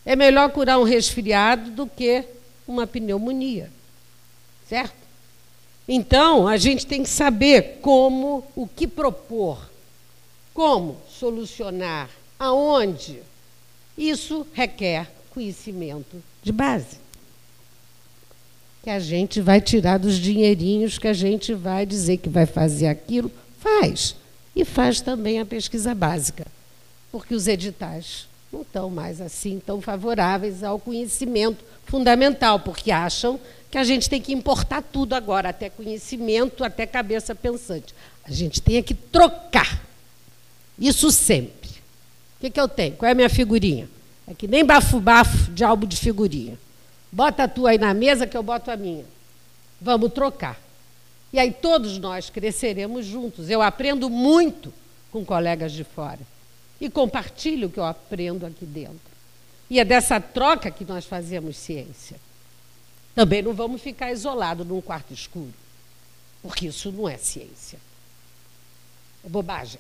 É melhor curar um resfriado do que uma pneumonia, certo? Então, a gente tem que saber como, o que propor, como solucionar, aonde. Isso requer conhecimento de base, que a gente vai tirar dos dinheirinhos que a gente vai dizer que vai fazer aquilo, faz. E faz também a pesquisa básica, porque os editais não estão mais assim tão favoráveis ao conhecimento fundamental, porque acham que a gente tem que importar tudo agora, até conhecimento, até cabeça pensante. A gente tem que trocar. Isso sempre. O que, que eu tenho? Qual é a minha figurinha? É que nem bafo-bafo de álbum de figurinha. Bota a tua aí na mesa que eu boto a minha. Vamos trocar. E aí todos nós cresceremos juntos. Eu aprendo muito com colegas de fora. E compartilho o que eu aprendo aqui dentro. E é dessa troca que nós fazemos ciência. Também não vamos ficar isolados num quarto escuro, porque isso não é ciência. É bobagem.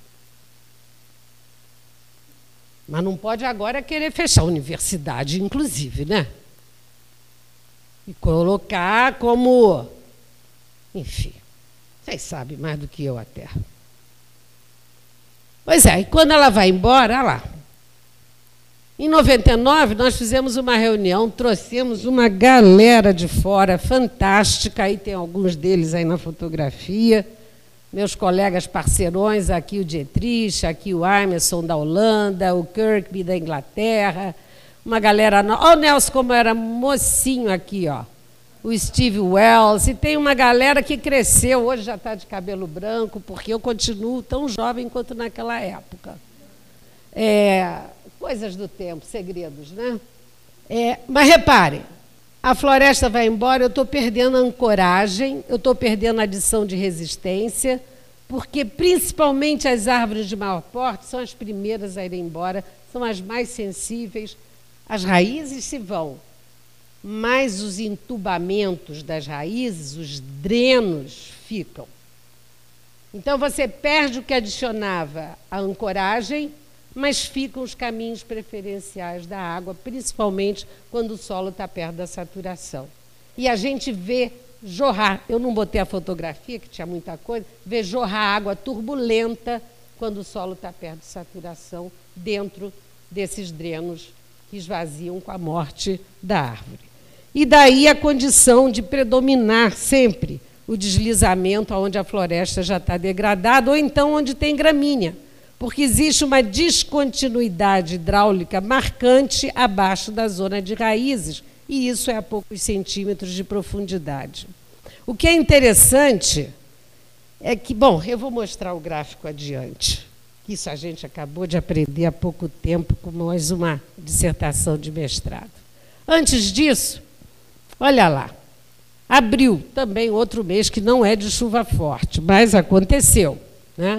Mas não pode agora querer fechar a universidade, inclusive, né? E colocar como... Enfim, vocês sabem mais do que eu até. Pois é, e quando ela vai embora, olha lá. Em noventa e nove, nós fizemos uma reunião, trouxemos uma galera de fora, fantástica, aí tem alguns deles aí na fotografia, meus colegas parceirões, aqui o Dietrich, aqui o Emerson da Holanda, o Kirkby da Inglaterra, uma galera... Olha o Nelson como era mocinho aqui, ó. O Steve Wells, e tem uma galera que cresceu, hoje já está de cabelo branco, porque eu continuo tão jovem quanto naquela época. É, coisas do tempo, segredos, né? É, mas repare, a floresta vai embora, eu estou perdendo a ancoragem, eu estou perdendo a adição de resistência, porque principalmente as árvores de maior porte são as primeiras a irem embora, são as mais sensíveis, as raízes se vão. Mas os entubamentos das raízes, os drenos, ficam. Então, você perde o que adicionava a ancoragem, mas ficam os caminhos preferenciais da água, principalmente quando o solo está perto da saturação. E a gente vê jorrar, eu não botei a fotografia, que tinha muita coisa, vê jorrar água turbulenta quando o solo está perto de saturação, dentro desses drenos que esvaziam com a morte da árvore. E daí a condição de predominar sempre o deslizamento onde a floresta já está degradada, ou então onde tem gramínea, porque existe uma descontinuidade hidráulica marcante abaixo da zona de raízes, e isso é a poucos centímetros de profundidade. O que é interessante é que, bom, eu vou mostrar o gráfico adiante. Isso a gente acabou de aprender há pouco tempo com mais uma dissertação de mestrado. Antes disso, olha lá, abril, também outro mês que não é de chuva forte, mas aconteceu, né?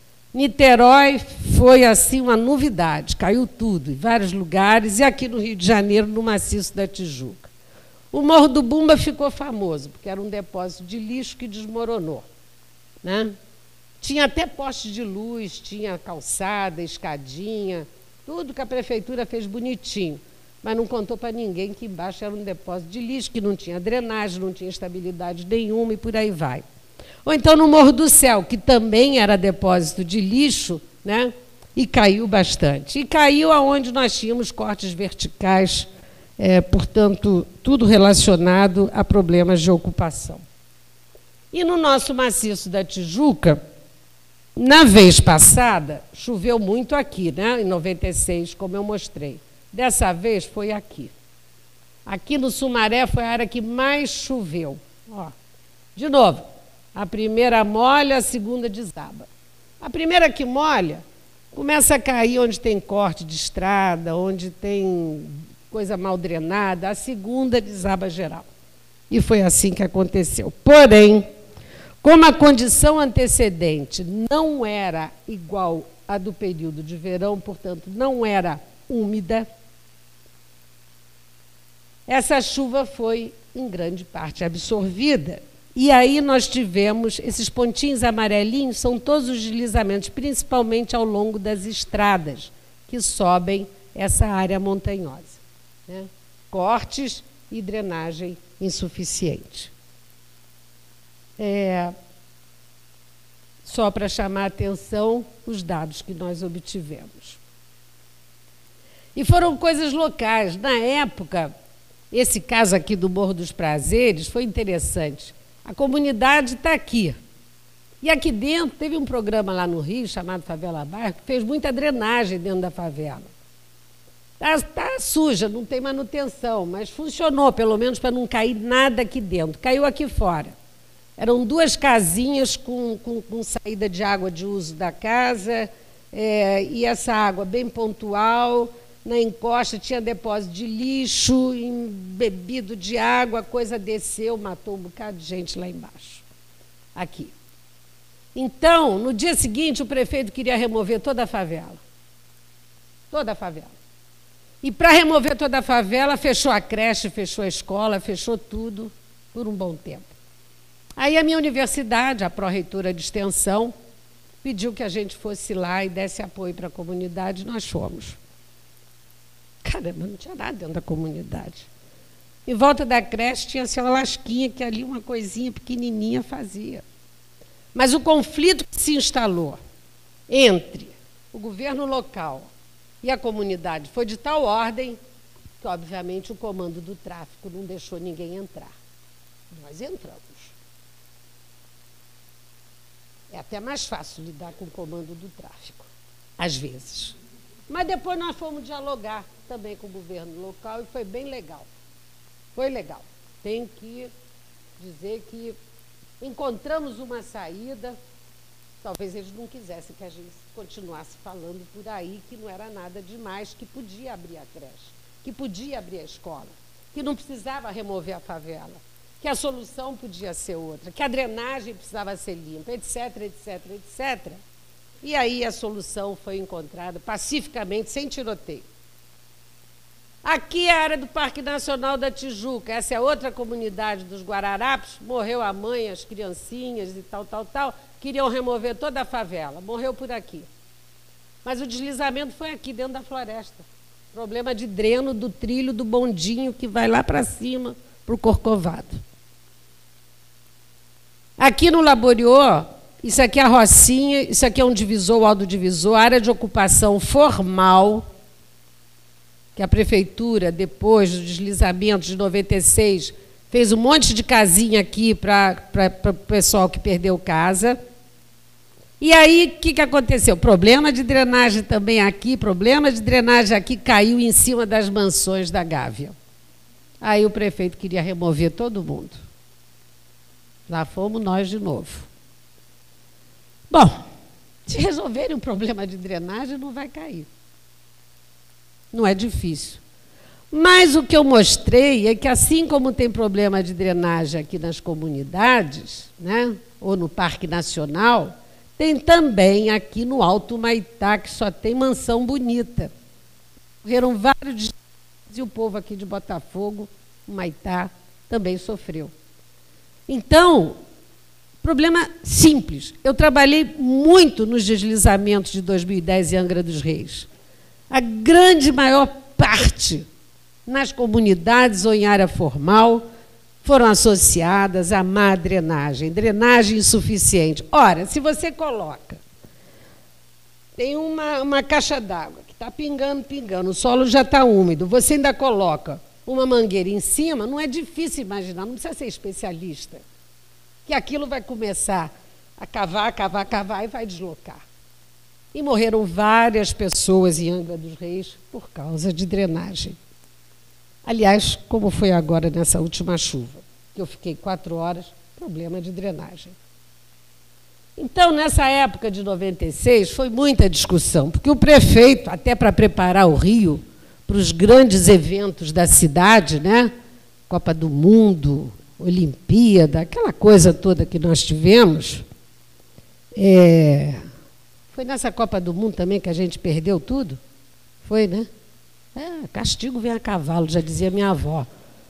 Niterói foi, assim, uma novidade, caiu tudo, em vários lugares, e aqui no Rio de Janeiro, no maciço da Tijuca. O Morro do Bumba ficou famoso, porque era um depósito de lixo que desmoronou, né? Tinha até poste de luz, tinha calçada, escadinha, tudo que a prefeitura fez bonitinho, mas não contou para ninguém que embaixo era um depósito de lixo, que não tinha drenagem, não tinha estabilidade nenhuma e por aí vai. Ou então no Morro do Céu, que também era depósito de lixo, né? E caiu bastante. E caiu aonde nós tínhamos cortes verticais, é, portanto, tudo relacionado a problemas de ocupação. E no nosso maciço da Tijuca, na vez passada, choveu muito aqui, né? Em noventa e seis, como eu mostrei. Dessa vez foi aqui. Aqui no Sumaré foi a área que mais choveu. Ó, de novo, a primeira molha, a segunda desaba. A primeira que molha começa a cair onde tem corte de estrada, onde tem coisa mal drenada. A segunda desaba geral. E foi assim que aconteceu. Porém, como a condição antecedente não era igual à do período de verão, portanto, não era úmida, essa chuva foi, em grande parte, absorvida. E aí nós tivemos, esses pontinhos amarelinhos, são todos os deslizamentos, principalmente ao longo das estradas, que sobem essa área montanhosa. né? Cortes e drenagem insuficiente. É, só para chamar a atenção os dados que nós obtivemos. E foram coisas locais. Na época, esse caso aqui do Morro dos Prazeres foi interessante. A comunidade está aqui. E aqui dentro, teve um programa lá no Rio, chamado Favela Bairro, que fez muita drenagem dentro da favela. Está tá suja, não tem manutenção, mas funcionou, pelo menos para não cair nada aqui dentro. Caiu aqui fora. Eram duas casinhas com, com, com saída de água de uso da casa, é, e essa água bem pontual. Na encosta tinha depósito de lixo, embebido de água, a coisa desceu, matou um bocado de gente lá embaixo. Aqui. Então, no dia seguinte, o prefeito queria remover toda a favela. Toda a favela. E, para remover toda a favela, fechou a creche, fechou a escola, fechou tudo por um bom tempo. Aí a minha universidade, a pró-reitora de extensão, pediu que a gente fosse lá e desse apoio para a comunidade, e nós fomos. Caramba, não tinha nada dentro da comunidade. Em volta da creche tinha assim, uma lasquinha que ali uma coisinha pequenininha fazia. Mas o conflito que se instalou entre o governo local e a comunidade foi de tal ordem que, obviamente, o comando do tráfico não deixou ninguém entrar. Nós entramos. É até mais fácil lidar com o comando do tráfico, às vezes. Mas depois nós fomos dialogar também com o governo local e foi bem legal. Foi legal. Tenho que dizer que encontramos uma saída. Talvez eles não quisessem que a gente continuasse falando por aí que não era nada demais, que podia abrir a creche, que podia abrir a escola, que não precisava remover a favela, que a solução podia ser outra, que a drenagem precisava ser limpa, etc, etc, etcétera. E aí a solução foi encontrada pacificamente, sem tiroteio. Aqui é a área do Parque Nacional da Tijuca, essa é outra comunidade dos Guararapes, morreu a mãe, as criancinhas e tal, tal, tal, queriam remover toda a favela, morreu por aqui. Mas o deslizamento foi aqui, dentro da floresta. Problema de dreno do trilho do bondinho que vai lá para cima, para o Corcovado. Aqui no Laboriô, isso aqui é a Rocinha, isso aqui é um divisor, o autodivisor, área de ocupação formal, que a prefeitura, depois do deslizamento de noventa e seis, fez um monte de casinha aqui para o pessoal que perdeu casa. E aí, o que, que aconteceu? Problema de drenagem também aqui, problema de drenagem aqui, caiu em cima das mansões da Gávea. Aí o prefeito queria remover todo mundo. Lá fomos nós de novo. Bom, se resolverem um problema de drenagem, não vai cair. Não é difícil. Mas o que eu mostrei é que, assim como tem problema de drenagem aqui nas comunidades, né, ou no Parque Nacional, tem também aqui no Alto Humaitá, que só tem mansão bonita. Morreram vários e o povo aqui de Botafogo, Humaitá, também sofreu. Então, problema simples. Eu trabalhei muito nos deslizamentos de dois mil e dez em Angra dos Reis. A grande maior parte nas comunidades ou em área formal foram associadas à má drenagem, drenagem insuficiente. Ora, se você coloca, tem uma, uma caixa d'água que está pingando, pingando, o solo já está úmido, você ainda coloca uma mangueira em cima, não é difícil imaginar, não precisa ser especialista, que aquilo vai começar a cavar, cavar, cavar e vai deslocar. E morreram várias pessoas em Angra dos Reis por causa de drenagem. Aliás, como foi agora nessa última chuva, que eu fiquei quatro horas, problema de drenagem. Então, nessa época de noventa e seis, foi muita discussão, porque o prefeito, até para preparar o Rio para os grandes eventos da cidade, né? Copa do Mundo, Olimpíada, aquela coisa toda que nós tivemos, é... Foi nessa Copa do Mundo também que a gente perdeu tudo? Foi, né? É, castigo vem a cavalo, já dizia minha avó.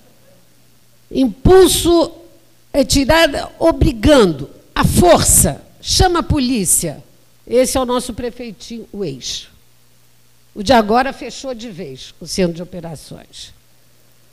Impulso é tirada obrigando, a força, chama a polícia. Esse é o nosso prefeitinho, o ex. O de agora fechou de vez o centro de operações.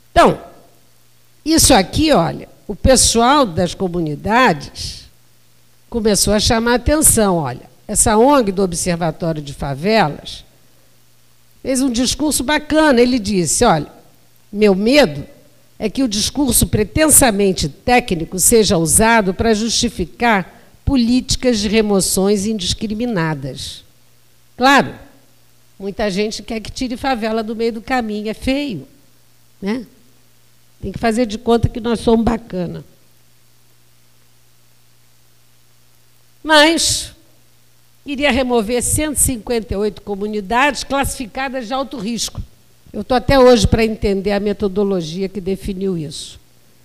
Então, isso aqui, olha, o pessoal das comunidades começou a chamar a atenção. Olha, essa O N G do Observatório de Favelas fez um discurso bacana. Ele disse, olha, meu medo é que o discurso pretensamente técnico seja usado para justificar políticas de remoções indiscriminadas. Claro, muita gente quer que tire favela do meio do caminho, é feio, né? Tem que fazer de conta que nós somos bacana. Mas iria remover cento e cinquenta e oito comunidades classificadas de alto risco. Eu estou até hoje para entender a metodologia que definiu isso.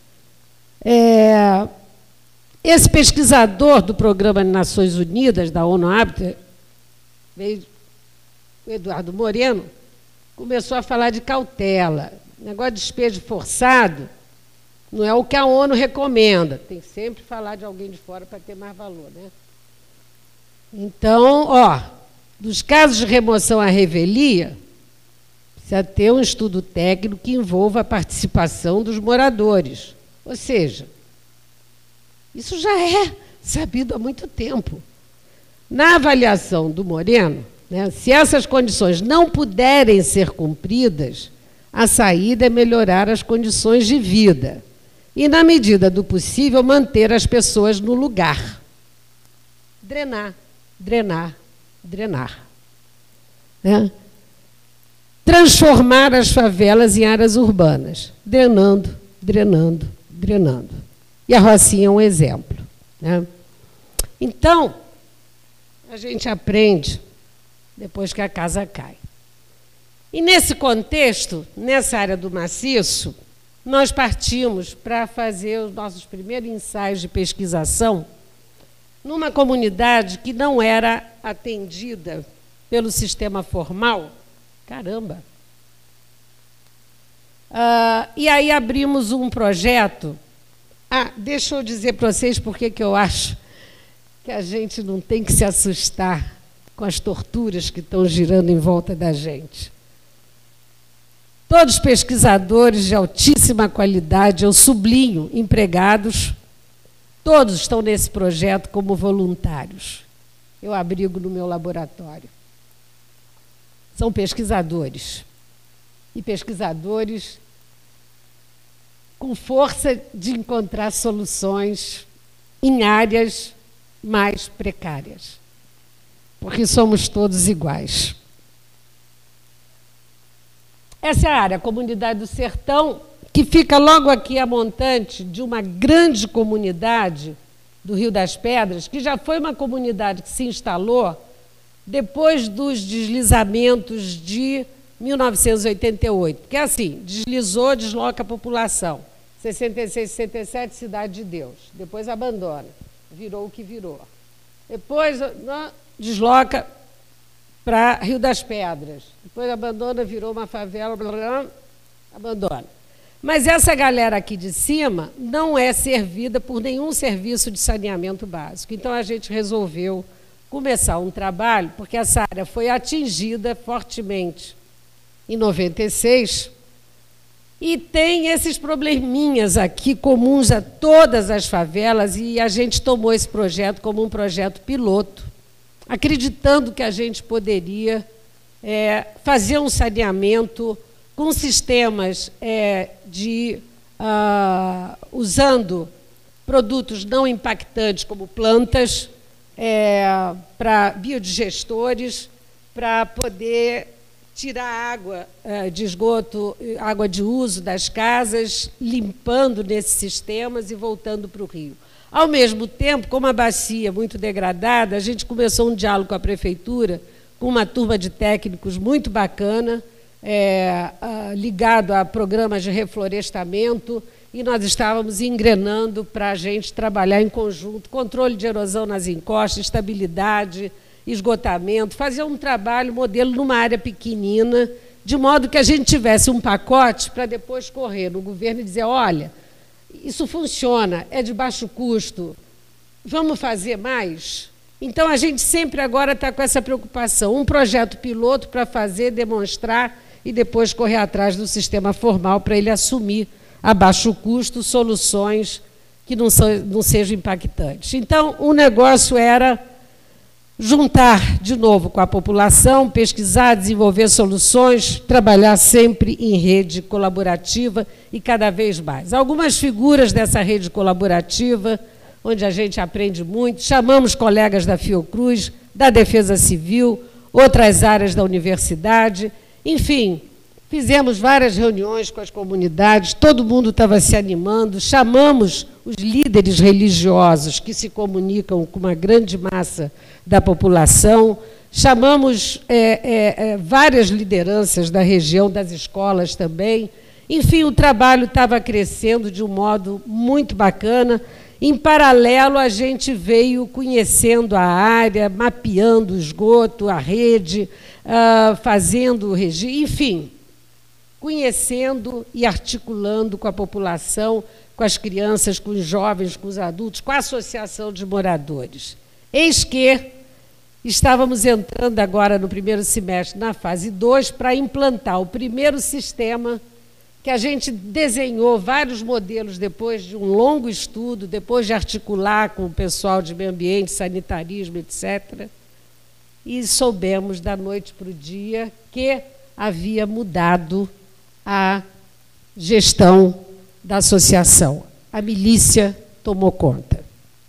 É, esse pesquisador do Programa de Nações Unidas, da ONU Habitat, veio, o Eduardo Moreno, começou a falar de cautela. Negócio de despejo forçado não é o que a ONU recomenda. Tem que sempre falar de alguém de fora para ter mais valor, né? Então, ó, dos casos de remoção à revelia, precisa ter um estudo técnico que envolva a participação dos moradores. Ou seja, isso já é sabido há muito tempo. Na avaliação do Moreno, né, se essas condições não puderem ser cumpridas, a saída é melhorar as condições de vida e, na medida do possível, manter as pessoas no lugar. Drenar, drenar, drenar. Né? Transformar as favelas em áreas urbanas, drenando, drenando, drenando. E a Rocinha é um exemplo. Né? Então, a gente aprende depois que a casa cai. E nesse contexto, nessa área do maciço, nós partimos para fazer os nossos primeiros ensaios de pesquisação numa comunidade que não era atendida pelo sistema formal. Caramba! Ah, e aí abrimos um projeto. Ah, deixa eu dizer para vocês por que eu acho que a gente não tem que se assustar com as torturas que estão girando em volta da gente. Todos pesquisadores de altíssima qualidade, eu sublinho, empregados, todos estão nesse projeto como voluntários. Eu abrigo no meu laboratório. São pesquisadores. E pesquisadores com força de encontrar soluções em áreas mais precárias. Porque somos todos iguais. Essa é a área, a Comunidade do Sertão, que fica logo aqui a montante de uma grande comunidade do Rio das Pedras, que já foi uma comunidade que se instalou depois dos deslizamentos de mil novecentos e oitenta e oito. Porque, assim, deslizou, desloca a população. sessenta e seis, sessenta e sete, Cidade de Deus. Depois abandona. Virou o que virou. Depois não, desloca para Rio das Pedras. Depois abandona, virou uma favela, blá, blá, abandona. Mas essa galera aqui de cima não é servida por nenhum serviço de saneamento básico. Então, a gente resolveu começar um trabalho, porque essa área foi atingida fortemente em noventa e seis, e tem esses probleminhas aqui comuns a todas as favelas, e a gente tomou esse projeto como um projeto piloto, acreditando que a gente poderia é, fazer um saneamento com sistemas é, de uh, usando produtos não impactantes como plantas, é, para biodigestores, para poder tirar água é, de esgoto, água de uso das casas, limpando nesses sistemas e voltando para o rio. Ao mesmo tempo, como a bacia é muito degradada, a gente começou um diálogo com a prefeitura, com uma turma de técnicos muito bacana, é, a, ligado a programas de reflorestamento, e nós estávamos engrenando para a gente trabalhar em conjunto, controle de erosão nas encostas, estabilidade, esgotamento, fazer um trabalho, modelo numa área pequenina, de modo que a gente tivesse um pacote para depois correr no governo e dizer, olha, isso funciona, é de baixo custo, vamos fazer mais? Então, a gente sempre agora está com essa preocupação, um projeto piloto para fazer, demonstrar e depois correr atrás do sistema formal para ele assumir, a baixo custo, soluções que não, são, não sejam impactantes. Então, o negócio era juntar de novo com a população, pesquisar, desenvolver soluções, trabalhar sempre em rede colaborativa e cada vez mais. Algumas figuras dessa rede colaborativa, onde a gente aprende muito, chamamos colegas da Fiocruz, da Defesa Civil, outras áreas da universidade, enfim, fizemos várias reuniões com as comunidades, todo mundo estava se animando, chamamos os líderes religiosos que se comunicam com uma grande massa da população, chamamos é, é, é, várias lideranças da região, das escolas também. Enfim, o trabalho estava crescendo de um modo muito bacana. Em paralelo, a gente veio conhecendo a área, mapeando o esgoto, a rede, uh, fazendo o regime, enfim, conhecendo e articulando com a população, com as crianças, com os jovens, com os adultos, com a associação de moradores. Eis que estávamos entrando agora no primeiro semestre, na fase dois, para implantar o primeiro sistema que a gente desenhou vários modelos depois de um longo estudo, depois de articular com o pessoal de meio ambiente, sanitarismo, etcétera. E soubemos da noite para o dia que havia mudado a gestão da associação. A milícia tomou conta.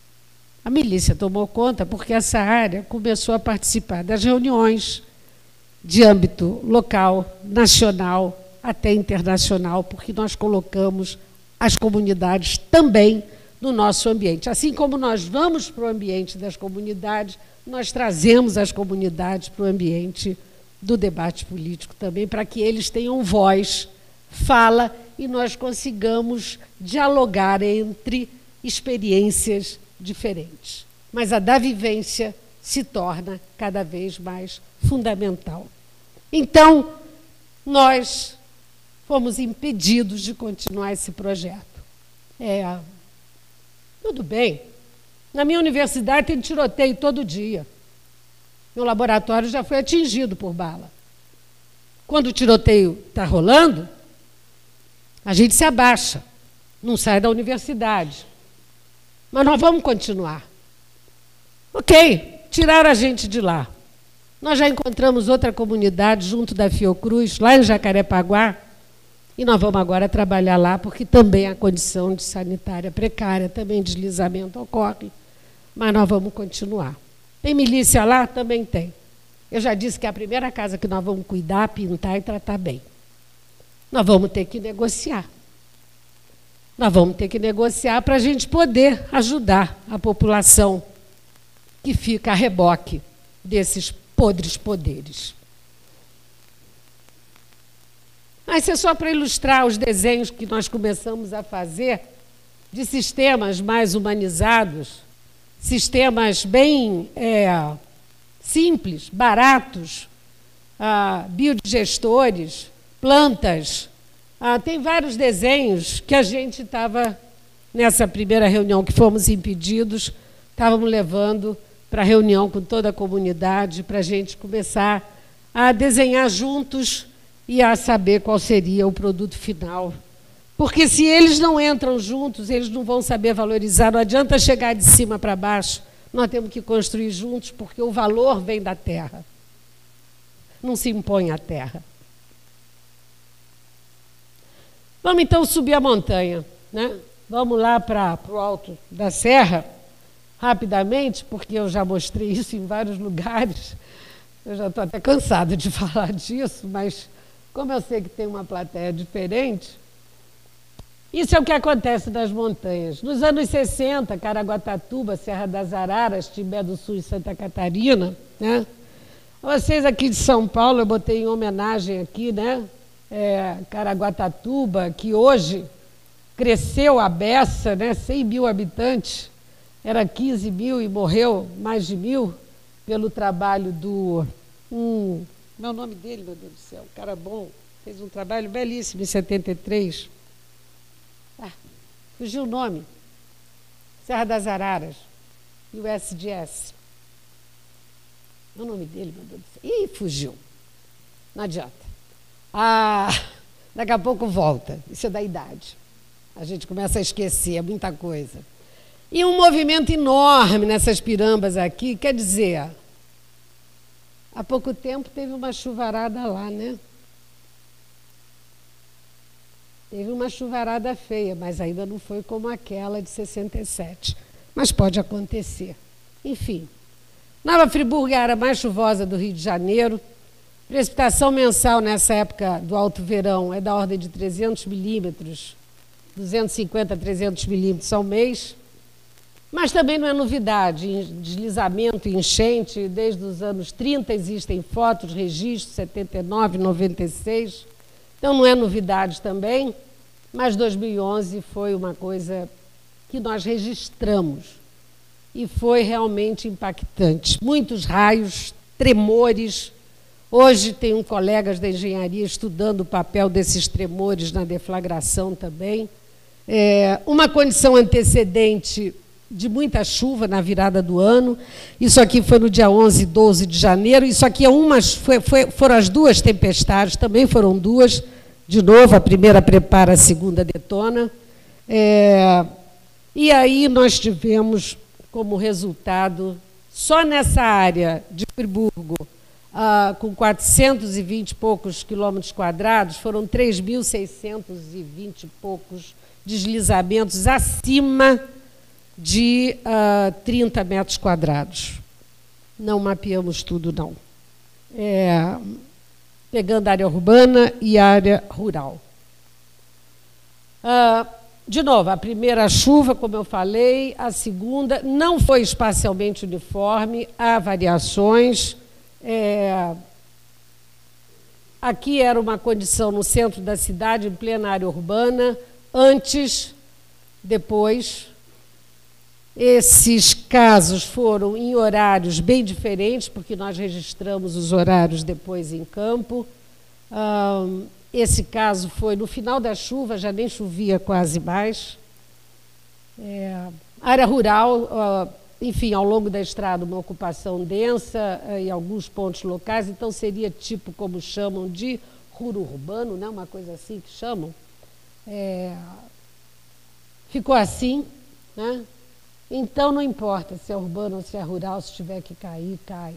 A milícia tomou conta porque essa área começou a participar das reuniões de âmbito local, nacional, até internacional, porque nós colocamos as comunidades também no nosso ambiente. Assim como nós vamos para o ambiente das comunidades, nós trazemos as comunidades para o ambiente do debate político também, para que eles tenham voz, fala, e nós consigamos dialogar entre experiências diferentes. Mas a da vivência se torna cada vez mais fundamental. Então, nós fomos impedidos de continuar esse projeto. É, tudo bem. Na minha universidade tem tiroteio todo dia. Meu laboratório já foi atingido por bala. Quando o tiroteio está rolando, a gente se abaixa, não sai da universidade. Mas nós vamos continuar. Ok, tiraram a gente de lá. Nós já encontramos outra comunidade junto da Fiocruz, lá em Jacarepaguá, e nós vamos agora trabalhar lá, porque também a condição de sanitária precária, também deslizamento ocorre, mas nós vamos continuar. Tem milícia lá? Também tem. Eu já disse que é a primeira casa que nós vamos cuidar, pintar e tratar bem. Nós vamos ter que negociar. Nós vamos ter que negociar para a gente poder ajudar a população que fica a reboque desses podres poderes. Mas isso é só para ilustrar os desenhos que nós começamos a fazer de sistemas mais humanizados, sistemas bem é, simples, baratos, ah, biodigestores, plantas. Ah, tem vários desenhos que a gente estava, nessa primeira reunião que fomos impedidos, estávamos levando para a reunião com toda a comunidade, para a gente começar a desenhar juntos e a saber qual seria o produto final. Porque se eles não entram juntos, eles não vão saber valorizar, não adianta chegar de cima para baixo, nós temos que construir juntos, porque o valor vem da terra, não se impõe à terra. Vamos então subir a montanha, né? Vamos lá para o alto da serra, rapidamente, porque eu já mostrei isso em vários lugares, eu já estou até cansada de falar disso, mas como eu sei que tem uma plateia diferente, isso é o que acontece nas montanhas. Nos anos sessenta, Caraguatatuba, Serra das Araras, Timbé do Sul e Santa Catarina, né? Vocês aqui de São Paulo, eu botei em homenagem aqui, né? É, Caraguatatuba, que hoje cresceu a beça, né? cem mil habitantes, era quinze mil e morreu mais de mil pelo trabalho do... Um, não é o nome dele, meu Deus do céu, um cara bom, fez um trabalho belíssimo em setenta e três. Ah, fugiu o nome. Serra das Araras e o S D S. Não é o nome dele, meu Deus do céu. Ih, fugiu. Não adianta. Ah, daqui a pouco volta, isso é da idade. A gente começa a esquecer, é muita coisa. E um movimento enorme nessas pirambas aqui, quer dizer, há pouco tempo teve uma chuvarada lá, né? Teve uma chuvarada feia, mas ainda não foi como aquela de sessenta e sete. Mas pode acontecer. Enfim, Nova Friburgo é a área mais chuvosa do Rio de Janeiro. Precipitação mensal nessa época do alto verão é da ordem de trezentos milímetros, duzentos e cinquenta a trezentos milímetros ao mês. Mas também não é novidade, deslizamento e enchente, desde os anos trinta existem fotos, registros, setenta e nove, noventa e seis. Então não é novidade também, mas dois mil e onze foi uma coisa que nós registramos e foi realmente impactante. Muitos raios, tremores. Hoje tem um colegas da engenharia estudando o papel desses tremores na deflagração também. É, uma condição antecedente de muita chuva na virada do ano. Isso aqui foi no dia onze e doze de janeiro. Isso aqui é uma, foi, foi, foram as duas tempestades, também foram duas. De novo, a primeira prepara, a segunda detona. É, e aí nós tivemos como resultado, só nessa área de Friburgo, ah, com quatrocentos e vinte e poucos quilômetros quadrados, foram três mil seiscentos e vinte e poucos deslizamentos acima de uh, trinta metros quadrados. Não mapeamos tudo, não. É, pegando área urbana e área rural. Uh, de novo, a primeira chuva, como eu falei, a segunda não foi espacialmente uniforme, há variações. É, aqui era uma condição no centro da cidade, em plena área urbana, antes, depois. Esses casos foram em horários bem diferentes, porque nós registramos os horários depois em campo. Um, esse caso foi no final da chuva, já nem chovia quase mais. É, área rural, uh, enfim, ao longo da estrada, uma ocupação densa uh, em alguns pontos locais, então seria tipo, como chamam, de ruro urbano, né? Uma coisa assim que chamam. É, ficou assim, né? Então, não importa se é urbano ou se é rural, se tiver que cair, cai.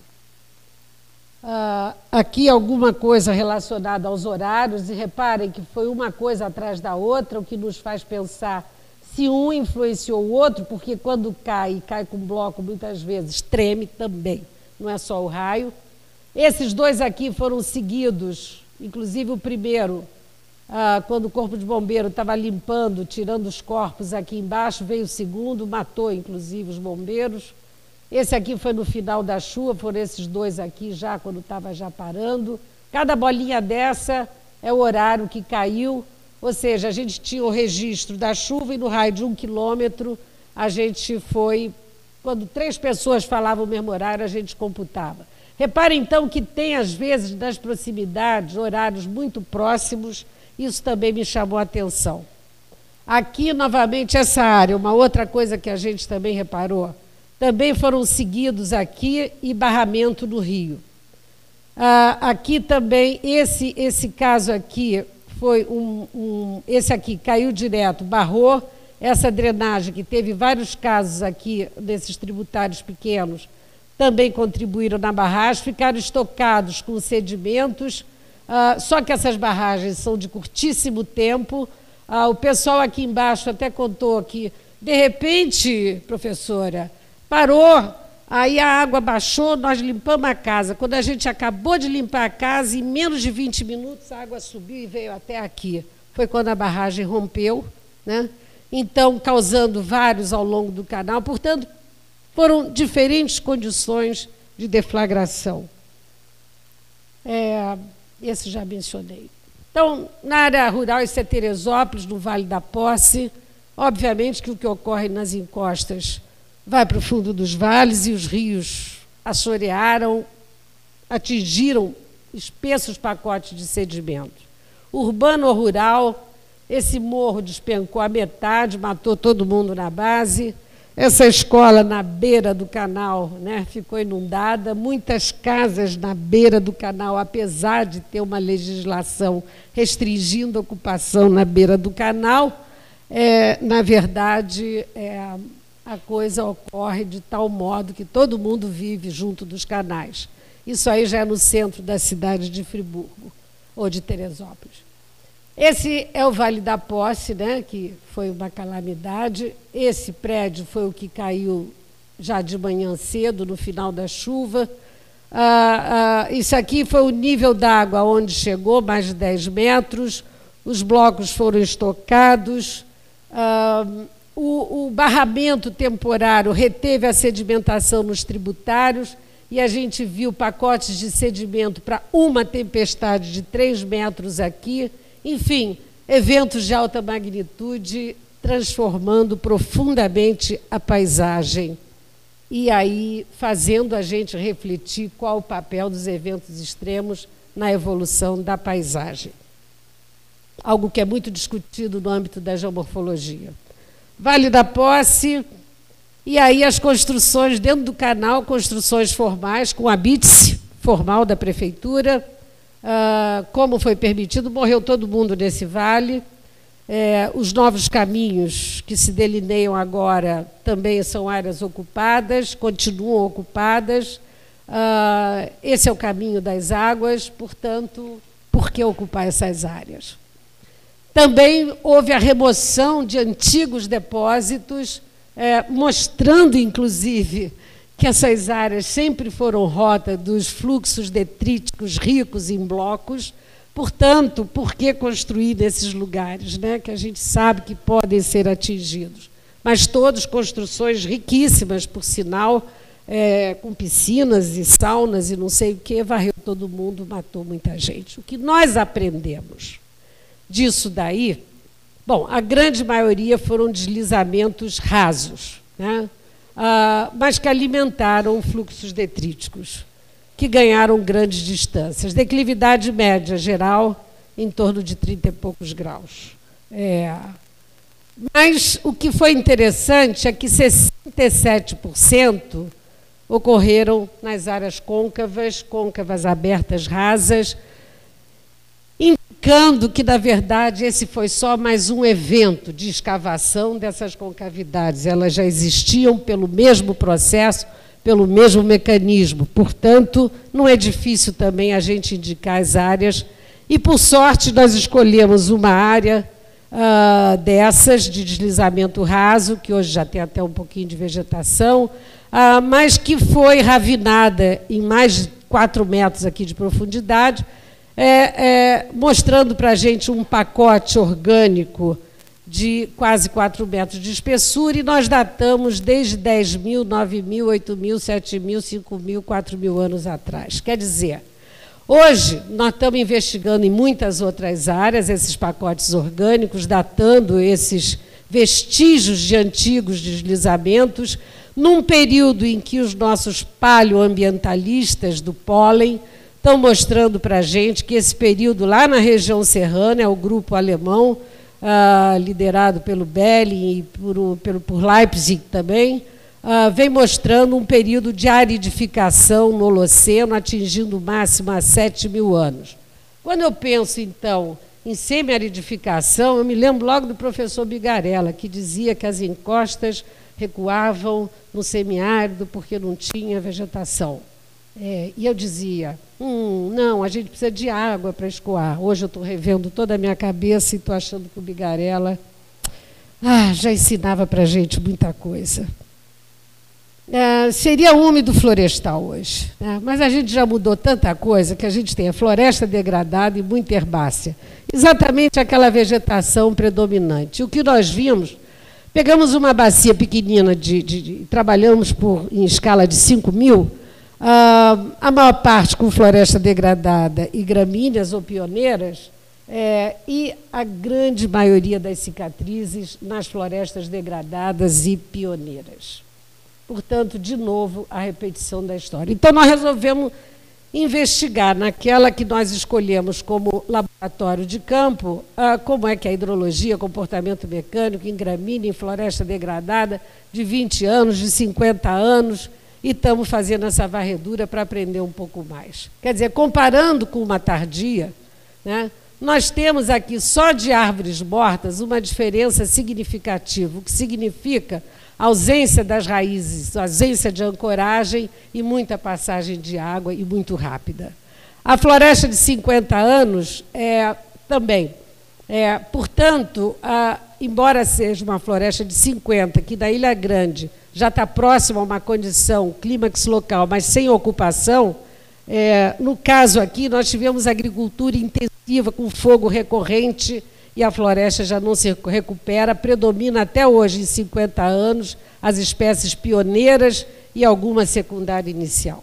Ah, aqui alguma coisa relacionada aos horários, e reparem que foi uma coisa atrás da outra, o que nos faz pensar se um influenciou o outro, porque quando cai, cai com bloco, muitas vezes treme também, não é só o raio. Esses dois aqui foram seguidos, inclusive o primeiro, Ah, quando o corpo de bombeiro estava limpando, tirando os corpos aqui embaixo, veio o segundo, matou inclusive os bombeiros. Esse aqui foi no final da chuva, foram esses dois aqui já, quando estava já parando. Cada bolinha dessa é o horário que caiu, ou seja, a gente tinha o registro da chuva e no raio de um quilômetro a gente foi, quando três pessoas falavam o mesmo horário, a gente computava. Reparem então que tem às vezes nas proximidades, horários muito próximos. Isso também me chamou a atenção. Aqui, novamente, essa área, uma outra coisa que a gente também reparou, também foram seguidos aqui e barramento no rio. Ah, aqui também, esse, esse caso aqui, foi um, um, esse aqui caiu direto, barrou, essa drenagem que teve vários casos aqui, desses tributários pequenos, também contribuíram na barragem, ficaram estocados com sedimentos. Uh, só que essas barragens são de curtíssimo tempo. Uh, o pessoal aqui embaixo até contou que, de repente, professora, parou, aí a água baixou, nós limpamos a casa. Quando a gente acabou de limpar a casa, em menos de vinte minutos, a água subiu e veio até aqui. Foi quando a barragem rompeu, né? Então, causando vários ao longo do canal. Portanto, foram diferentes condições de deflagração. É... Esse já mencionei. Então, na área rural, isso é Teresópolis, no Vale da Posse. Obviamente que o que ocorre nas encostas vai para o fundo dos vales e os rios assorearam, atingiram espessos pacotes de sedimento. Urbano ou rural, esse morro despencou a metade, matou todo mundo na base. essa escola na beira do canal, né, ficou inundada, muitas casas na beira do canal, apesar de ter uma legislação restringindo a ocupação na beira do canal, é, na verdade, é, a coisa ocorre de tal modo que todo mundo vive junto dos canais. Isso aí já é no centro da cidade de Friburgo, ou de Teresópolis. Esse é o Vale da Posse, né, que foi uma calamidade. Esse prédio foi o que caiu já de manhã cedo, no final da chuva. Ah, ah, isso aqui foi o nível d'água onde chegou, mais de dez metros. Os blocos foram estocados. Ah, o, o barramento temporário reteve a sedimentação nos tributários e a gente viu pacotes de sedimento para uma tempestade de três metros aqui. Enfim, eventos de alta magnitude transformando profundamente a paisagem e aí fazendo a gente refletir qual o papel dos eventos extremos na evolução da paisagem. Algo que é muito discutido no âmbito da geomorfologia. Vale da Posse, e aí as construções dentro do canal, construções formais, com habite formal da prefeitura. Uh, como foi permitido, morreu todo mundo nesse vale. É, os novos caminhos que se delineiam agora também são áreas ocupadas, continuam ocupadas. Uh, esse é o caminho das águas, portanto, por que ocupar essas áreas? Também houve a remoção de antigos depósitos, é, mostrando, inclusive, que essas áreas sempre foram rota dos fluxos detríticos ricos em blocos. Portanto, por que construir nesses lugares, né, que a gente sabe que podem ser atingidos? Mas todos construções riquíssimas, por sinal, é, com piscinas e saunas e não sei o que, varreu todo mundo, matou muita gente. O que nós aprendemos disso daí, bom, a grande maioria foram deslizamentos rasos, né? Ah, mas que alimentaram fluxos detríticos, que ganharam grandes distâncias. Declividade média geral, em torno de trinta e poucos graus. É. Mas o que foi interessante é que sessenta e sete por cento ocorreram nas áreas côncavas, côncavas abertas, rasas, indicando que, na verdade, esse foi só mais um evento de escavação dessas concavidades. Elas já existiam pelo mesmo processo, pelo mesmo mecanismo. Portanto, não é difícil também a gente indicar as áreas. E, por sorte, nós escolhemos uma área uh, dessas, de deslizamento raso, que hoje já tem até um pouquinho de vegetação, uh, mas que foi ravinada em mais de quatro metros aqui de profundidade, É, é, mostrando para a gente um pacote orgânico de quase quatro metros de espessura, e nós datamos desde dez mil, nove mil, oito mil, sete mil, cinco mil, quatro mil anos atrás. Quer dizer, hoje nós estamos investigando em muitas outras áreas esses pacotes orgânicos, datando esses vestígios de antigos deslizamentos, num período em que os nossos paleoambientalistas do pólen estão mostrando para a gente que esse período lá na região serrana, é o grupo alemão, ah, liderado pelo Belling e por, pelo, por Leipzig também, ah, vem mostrando um período de aridificação no Holoceno, atingindo o máximo a sete mil anos. Quando eu penso, então, em semi-aridificação, eu me lembro logo do professor Bigarella, que dizia que as encostas recuavam no semiárido porque não tinha vegetação. É, e eu dizia, hum, não, a gente precisa de água para escoar. Hoje eu estou revendo toda a minha cabeça e estou achando que o Bigarella ah, já ensinava para a gente muita coisa. É, seria úmido florestal hoje, né? Mas a gente já mudou tanta coisa que a gente tem a floresta degradada e muita herbácea. Exatamente aquela vegetação predominante. O que nós vimos, pegamos uma bacia pequenina, de, de, de, trabalhamos por, em escala de cinco mil, Uh, a maior parte com floresta degradada e gramíneas ou pioneiras, é, e a grande maioria das cicatrizes nas florestas degradadas e pioneiras. Portanto, de novo, a repetição da história. Então, nós resolvemos investigar naquela que nós escolhemos como laboratório de campo, ah, como é que a hidrologia, comportamento mecânico, em gramínea, em floresta degradada, de vinte anos, de cinquenta anos, e estamos fazendo essa varredura para aprender um pouco mais. Quer dizer, comparando com uma tardia, né, nós temos aqui só de árvores mortas uma diferença significativa, o que significa ausência das raízes, ausência de ancoragem e muita passagem de água e muito rápida. A floresta de cinquenta anos é, também, é, portanto, a, embora seja uma floresta de cinquenta, que da Ilha Grande já está próxima a uma condição clímax local, mas sem ocupação, é, no caso aqui nós tivemos agricultura intensiva com fogo recorrente, e a floresta já não se recupera, predomina até hoje, em cinquenta anos, as espécies pioneiras e alguma secundária inicial.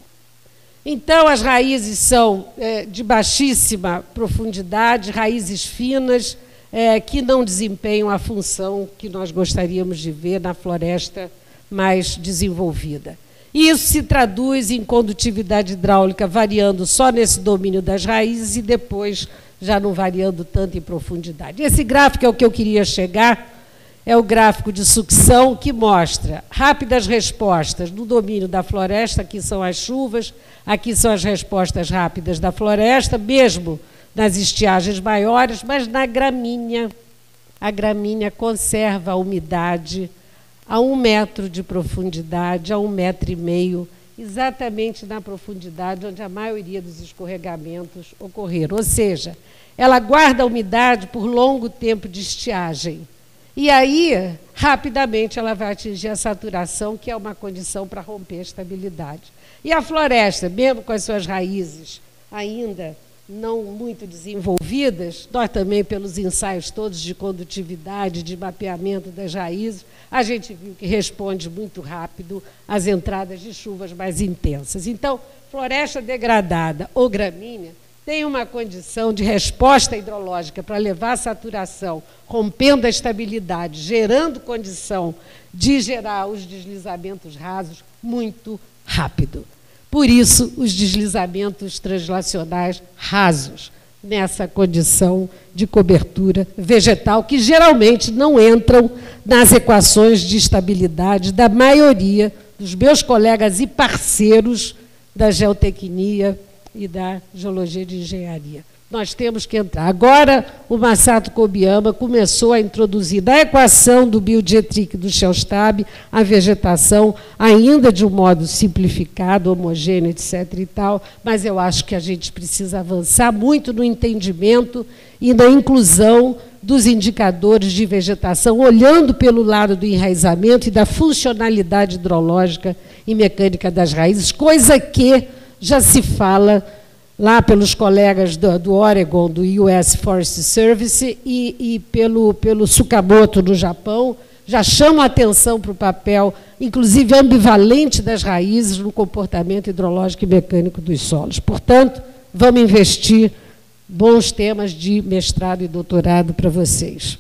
Então, as raízes são é, de baixíssima profundidade, raízes finas, é, que não desempenham a função que nós gostaríamos de ver na floresta mais desenvolvida. E isso se traduz em condutividade hidráulica variando só nesse domínio das raízes e depois já não variando tanto em profundidade. Esse gráfico é o que eu queria chegar, é o gráfico de sucção que mostra rápidas respostas no domínio da floresta, aqui são as chuvas, aqui são as respostas rápidas da floresta, mesmo nas estiagens maiores, mas na gramínea, a gramínea conserva a umidade a um metro de profundidade, a um metro e meio, exatamente na profundidade onde a maioria dos escorregamentos ocorreram. Ou seja, ela guarda a umidade por longo tempo de estiagem. E aí, rapidamente, ela vai atingir a saturação, que é uma condição para romper a estabilidade. E a floresta, mesmo com as suas raízes ainda não muito desenvolvidas, nós também, pelos ensaios todos de condutividade, de mapeamento das raízes, a gente viu que responde muito rápido às entradas de chuvas mais intensas. Então, floresta degradada ou gramínea tem uma condição de resposta hidrológica para levar à saturação, rompendo a estabilidade, gerando condição de gerar os deslizamentos rasos muito rápido. Por isso, os deslizamentos translacionais rasos, nessa condição de cobertura vegetal, que geralmente não entram nas equações de estabilidade da maioria dos meus colegas e parceiros da geotecnia e da geologia de engenharia. Nós temos que entrar. Agora, o Masato Kobayama começou a introduzir na equação do Biodietrich do Shellstab a vegetação, ainda de um modo simplificado, homogêneo, etc. e tal, mas eu acho que a gente precisa avançar muito no entendimento e na inclusão dos indicadores de vegetação, olhando pelo lado do enraizamento e da funcionalidade hidrológica e mecânica das raízes, coisa que já se fala lá pelos colegas do, do Oregon, do U S Forest Service, e, e pelo, pelo Tsukamoto, no Japão, já chamam a atenção para o papel, inclusive ambivalente, das raízes no comportamento hidrológico e mecânico dos solos. Portanto, vamos investir bons temas de mestrado e doutorado para vocês.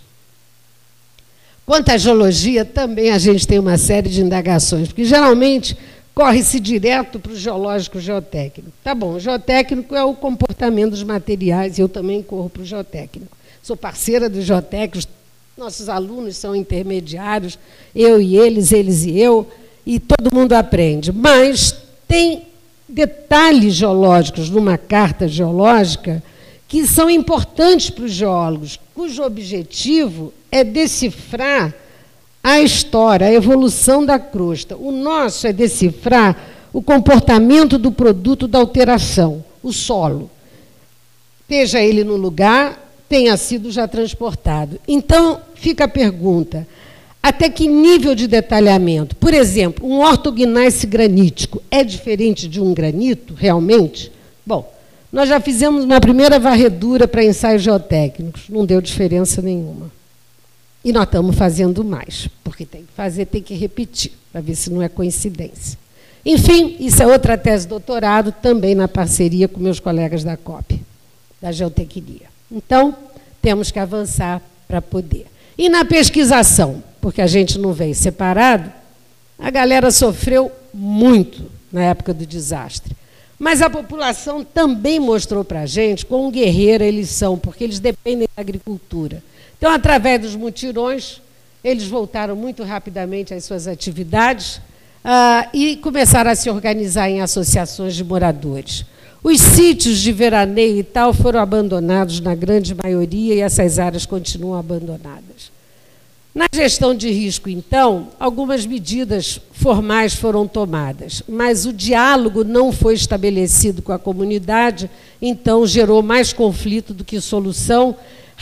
Quanto à geologia, também a gente tem uma série de indagações, porque, geralmente, corre-se direto para o geológico geotécnico. Tá bom, o geotécnico é o comportamento dos materiais, e eu também corro para o geotécnico. Sou parceira dos geotécnicos, nossos alunos são intermediários, eu e eles, eles e eu, e todo mundo aprende. Mas tem detalhes geológicos numa carta geológica que são importantes para os geólogos, cujo objetivo é decifrar a história, a evolução da crosta. O nosso é decifrar o comportamento do produto da alteração, o solo. Esteja ele no lugar, tenha sido já transportado. Então, fica a pergunta, até que nível de detalhamento? Por exemplo, um ortogneiss granítico é diferente de um granito, realmente? Bom, nós já fizemos uma primeira varredura para ensaios geotécnicos, não deu diferença nenhuma. E nós estamos fazendo mais, porque tem que fazer, tem que repetir, para ver se não é coincidência. Enfim, isso é outra tese de doutorado, também na parceria com meus colegas da C O P, da geotecnia. Então, temos que avançar para poder. E na pesquisação, porque a gente não veio separado, a galera sofreu muito na época do desastre. Mas a população também mostrou para a gente quão guerreira eles são, porque eles dependem da agricultura. Então, através dos mutirões, eles voltaram muito rapidamente às suas atividades ah, e começaram a se organizar em associações de moradores. Os sítios de veraneio e tal foram abandonados na grande maioria e essas áreas continuam abandonadas. Na gestão de risco, então, algumas medidas formais foram tomadas, mas o diálogo não foi estabelecido com a comunidade, então gerou mais conflito do que solução,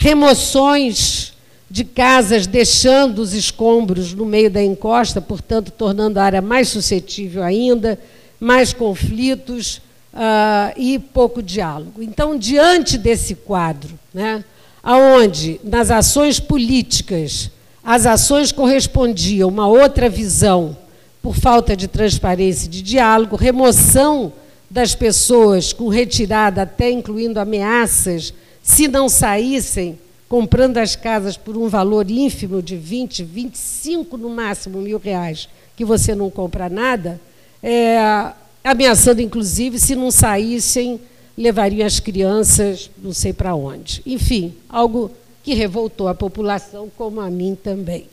remoções de casas deixando os escombros no meio da encosta, portanto, tornando a área mais suscetível ainda, mais conflitos uh, e pouco diálogo. Então, diante desse quadro, né, onde nas ações políticas as ações correspondiam a uma outra visão por falta de transparência e de diálogo, remoção das pessoas com retirada, até incluindo ameaças, se não saíssem, comprando as casas por um valor ínfimo de vinte, vinte e cinco, no máximo, mil reais, que você não compra nada, é, ameaçando, inclusive, se não saíssem, levariam as crianças não sei para onde. Enfim, algo que revoltou a população, como a mim também.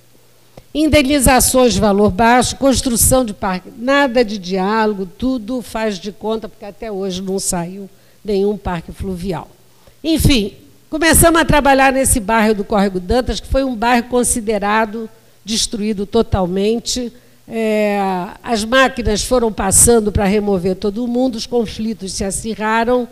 Indenizações de valor baixo, construção de parque, nada de diálogo, tudo faz de conta, porque até hoje não saiu nenhum parque fluvial. Enfim, começamos a trabalhar nesse bairro do Córrego Dantas, que foi um bairro considerado destruído totalmente. É, as máquinas foram passando para remover todo mundo, os conflitos se acirraram,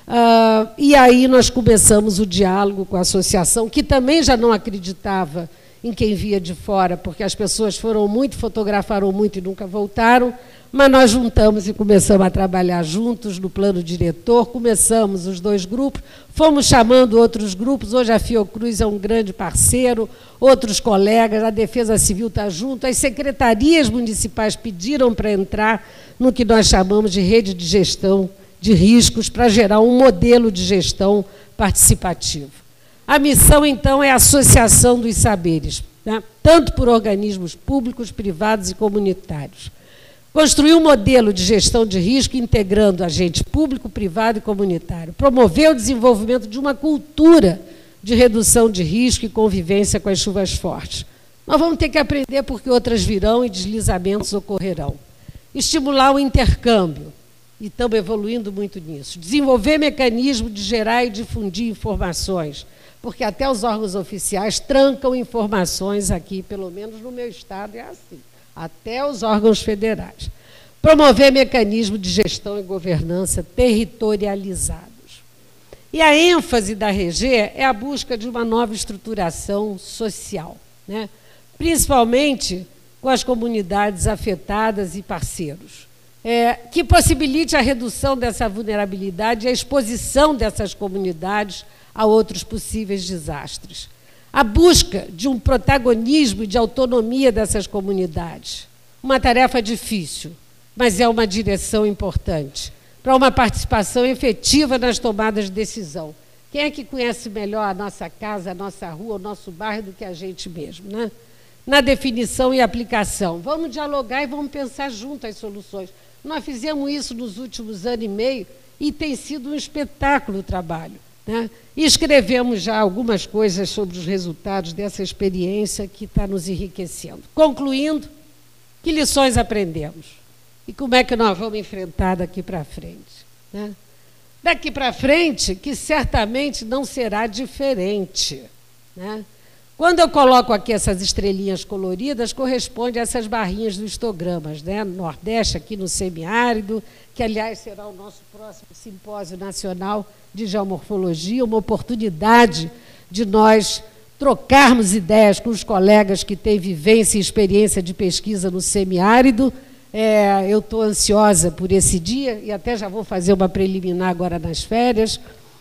Uh, e aí nós começamos o diálogo com a associação, que também já não acreditava em quem via de fora, porque as pessoas foram muito, fotografaram muito e nunca voltaram, mas nós juntamos e começamos a trabalhar juntos no plano diretor, começamos os dois grupos, fomos chamando outros grupos, hoje a Fiocruz é um grande parceiro, outros colegas, a Defesa Civil está junto, as secretarias municipais pediram para entrar no que nós chamamos de rede de gestão de riscos, para gerar um modelo de gestão participativo. A missão, então, é a associação dos saberes, né? Tanto por organismos públicos, privados e comunitários. Construir um modelo de gestão de risco integrando agente público, privado e comunitário. Promover o desenvolvimento de uma cultura de redução de risco e convivência com as chuvas fortes. Nós vamos ter que aprender porque outras virão e deslizamentos ocorrerão. Estimular o intercâmbio. E estamos evoluindo muito nisso. Desenvolver mecanismo de gerar e difundir informações, porque até os órgãos oficiais trancam informações aqui, pelo menos no meu estado é assim, até os órgãos federais. Promover mecanismo de gestão e governança territorializados. E a ênfase da R G é a busca de uma nova estruturação social, né? Principalmente com as comunidades afetadas e parceiros. É, que possibilite a redução dessa vulnerabilidade e a exposição dessas comunidades a outros possíveis desastres. A busca de um protagonismo e de autonomia dessas comunidades. Uma tarefa difícil, mas é uma direção importante para uma participação efetiva nas tomadas de decisão. Quem é que conhece melhor a nossa casa, a nossa rua, o nosso bairro do que a gente mesmo, né? Na definição e aplicação. Vamos dialogar e vamos pensar junto as soluções. Nós fizemos isso nos últimos anos e meio e tem sido um espetáculo o trabalho, né? E escrevemos já algumas coisas sobre os resultados dessa experiência que está nos enriquecendo. Concluindo, que lições aprendemos? E como é que nós vamos enfrentar daqui para frente, né? Daqui para frente, que certamente não será diferente, né? Quando eu coloco aqui essas estrelinhas coloridas, corresponde a essas barrinhas dos histogramas, né? No Nordeste, aqui no semiárido, que, aliás, será o nosso próximo simpósio nacional de geomorfologia, uma oportunidade de nós trocarmos ideias com os colegas que têm vivência e experiência de pesquisa no semiárido. É, eu estou ansiosa por esse dia e até já vou fazer uma preliminar agora nas férias.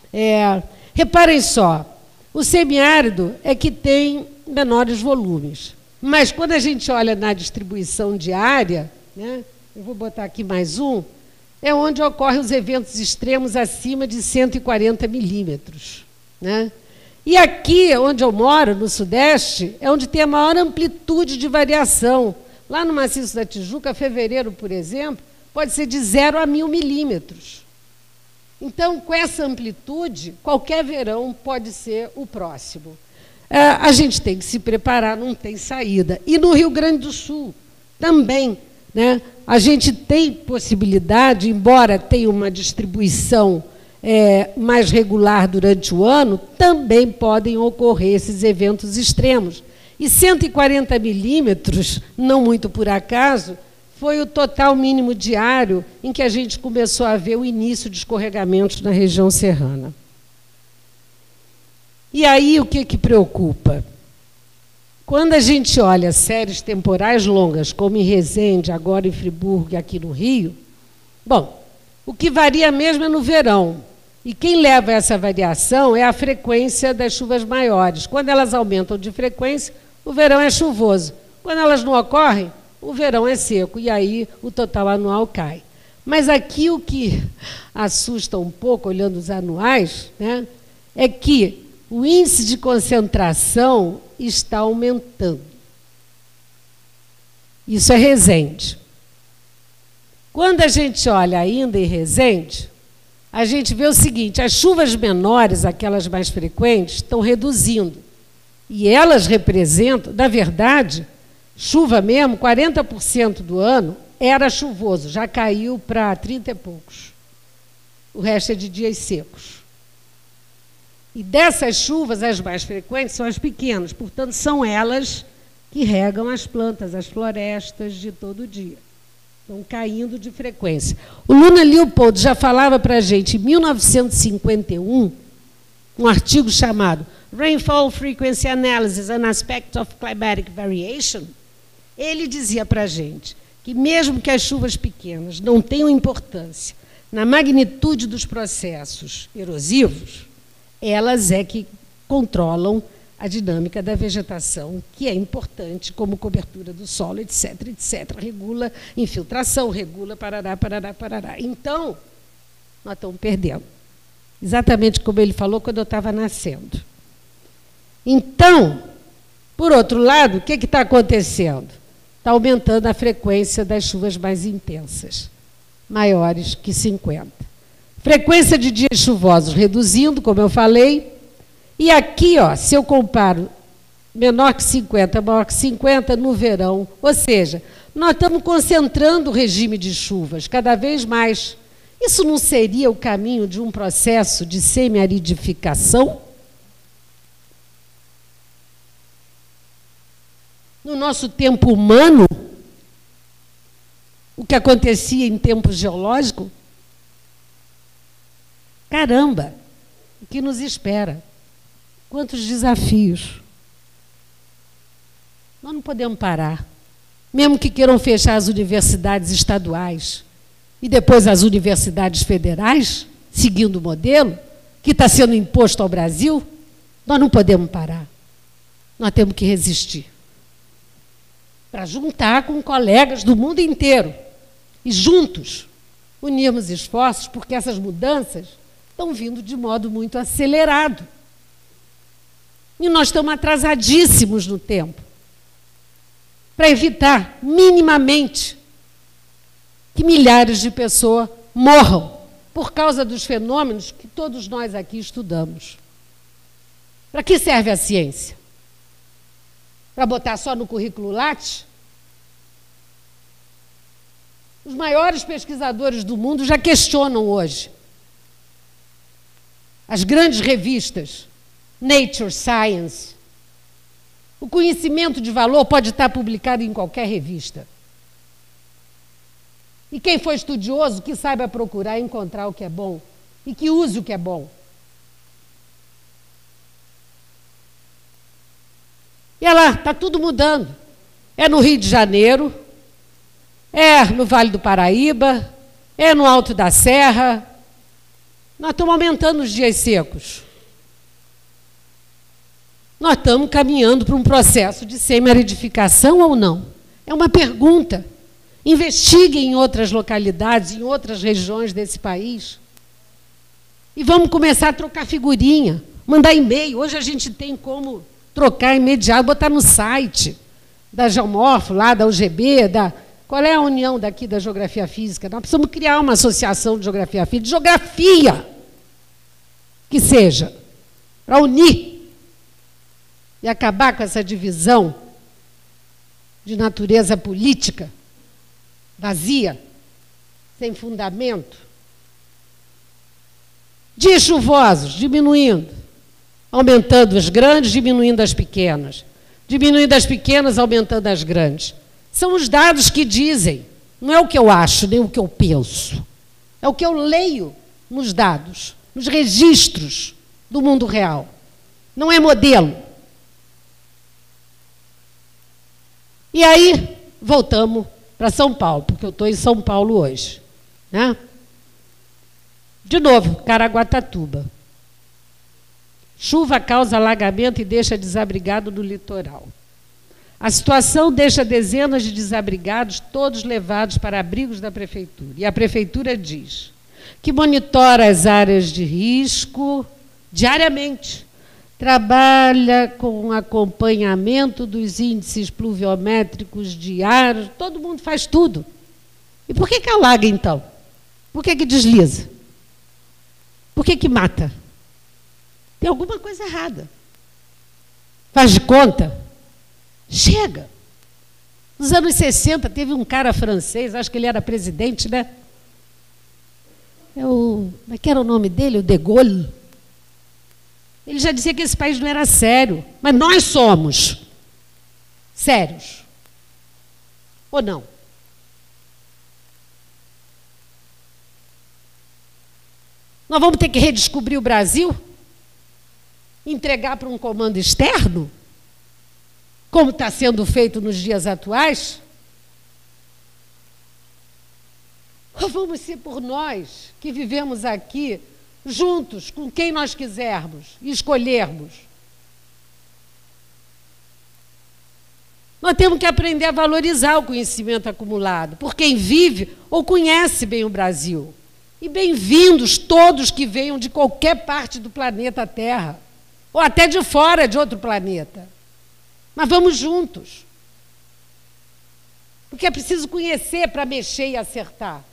É, reparem só, o semiárido é que tem menores volumes, mas quando a gente olha na distribuição diária, né, eu vou botar aqui mais um, é onde ocorrem os eventos extremos acima de cento e quarenta milímetros, né? E aqui, onde eu moro, no Sudeste, é onde tem a maior amplitude de variação. Lá no Maciço da Tijuca, fevereiro, por exemplo, pode ser de zero a mil milímetros. Então, com essa amplitude, qualquer verão pode ser o próximo. É, a gente tem que se preparar, não tem saída. E no Rio Grande do Sul também, né, a gente tem possibilidade, embora tenha uma distribuição é, mais regular durante o ano, também podem ocorrer esses eventos extremos. E cento e quarenta milímetros, não muito por acaso, foi o total mínimo diário em que a gente começou a ver o início de escorregamentos na região serrana. E aí, o que, que preocupa? Quando a gente olha séries temporais longas, como em Resende, agora em Friburgo e aqui no Rio, bom, o que varia mesmo é no verão. E quem leva essa variação é a frequência das chuvas maiores. Quando elas aumentam de frequência, o verão é chuvoso. Quando elas não ocorrem, o verão é seco, e aí o total anual cai. Mas aqui o que assusta um pouco, olhando os anuais, né, é que o índice de concentração está aumentando. Isso é Resende. Quando a gente olha ainda em Resende, a gente vê o seguinte, as chuvas menores, aquelas mais frequentes, estão reduzindo. E elas representam, na verdade, chuva mesmo, quarenta por cento do ano era chuvoso, já caiu para trinta e poucos. O resto é de dias secos. E dessas chuvas, as mais frequentes são as pequenas, portanto, são elas que regam as plantas, as florestas de todo dia. Estão caindo de frequência. O Luna Leopold já falava para a gente, em mil novecentos e cinquenta e um, um artigo chamado Rainfall Frequency Analysis, an Aspect of Climatic Variation, ele dizia para a gente que mesmo que as chuvas pequenas não tenham importância na magnitude dos processos erosivos, elas é que controlam a dinâmica da vegetação, que é importante como cobertura do solo, etc, etc. Regula infiltração, regula parará, parará, parará. Então, nós estamos perdendo. Exatamente como ele falou quando eu estava nascendo. Então, por outro lado, o que está acontecendo? Está aumentando a frequência das chuvas mais intensas, maiores que cinquenta. Frequência de dias chuvosos reduzindo, como eu falei. E aqui, ó, se eu comparo menor que cinquenta, maior que cinquenta no verão, ou seja, nós estamos concentrando o regime de chuvas cada vez mais. Isso não seria o caminho de um processo de semi-aridificação? No nosso tempo humano, o que acontecia em tempo geológico? Caramba, o que nos espera? Quantos desafios. Nós não podemos parar. Mesmo que queiram fechar as universidades estaduais e depois as universidades federais, seguindo o modelo que está sendo imposto ao Brasil, nós não podemos parar. Nós temos que resistir. Para juntar com colegas do mundo inteiro e juntos unirmos esforços, porque essas mudanças estão vindo de modo muito acelerado. E nós estamos atrasadíssimos no tempo para evitar, minimamente, que milhares de pessoas morram por causa dos fenômenos que todos nós aqui estudamos. Para que serve a ciência? Para botar só no currículo Lattes? Os maiores pesquisadores do mundo já questionam hoje. As grandes revistas, Nature, Science. O conhecimento de valor pode estar publicado em qualquer revista. E quem for estudioso, que saiba procurar e encontrar o que é bom e que use o que é bom. E olha lá, está tudo mudando. É no Rio de Janeiro, é no Vale do Paraíba, é no Alto da Serra. Nós estamos aumentando os dias secos. Nós estamos caminhando para um processo de semi-aridificação ou não? É uma pergunta. Investiguem em outras localidades, em outras regiões desse país. E vamos começar a trocar figurinha, mandar e-mail. Hoje a gente tem como trocar imediato, botar no site da Geomorfo, lá da U G B, da... Qual é a união daqui da Geografia Física? Nós precisamos criar uma associação de Geografia Física. Geografia! que seja, para unir e acabar com essa divisão de natureza política, vazia, sem fundamento. Dias chuvosos, diminuindo, aumentando as grandes, diminuindo as pequenas. Diminuindo as pequenas, aumentando as grandes. São os dados que dizem, não é o que eu acho, nem o que eu penso. É o que eu leio nos dados, nos registros do mundo real. Não é modelo. E aí, voltamos para São Paulo, porque eu estou em São Paulo hoje. Né? De novo, Caraguatatuba. Chuva causa alagamento e deixa desabrigado no litoral. A situação deixa dezenas de desabrigados, todos levados para abrigos da prefeitura. E a prefeitura diz que monitora as áreas de risco diariamente, trabalha com acompanhamento dos índices pluviométricos diários, todo mundo faz tudo. E por que que alaga, então? Por que que desliza? Por que que mata? Tem alguma coisa errada. Faz de conta? Chega. Nos anos sessenta, teve um cara francês, acho que ele era presidente, né? É o, como é que era o nome dele? O De Gaulle. Ele já dizia que esse país não era sério, mas nós somos sérios. Ou não? Nós vamos ter que redescobrir o Brasil? Entregar para um comando externo? Como está sendo feito nos dias atuais? Ou vamos ser por nós, que vivemos aqui, juntos, com quem nós quisermos e escolhermos? Nós temos que aprender a valorizar o conhecimento acumulado por quem vive ou conhece bem o Brasil. E bem-vindos todos que venham de qualquer parte do planeta Terra, ou até de fora de outro planeta. Mas vamos juntos. Porque é preciso conhecer para mexer e acertar.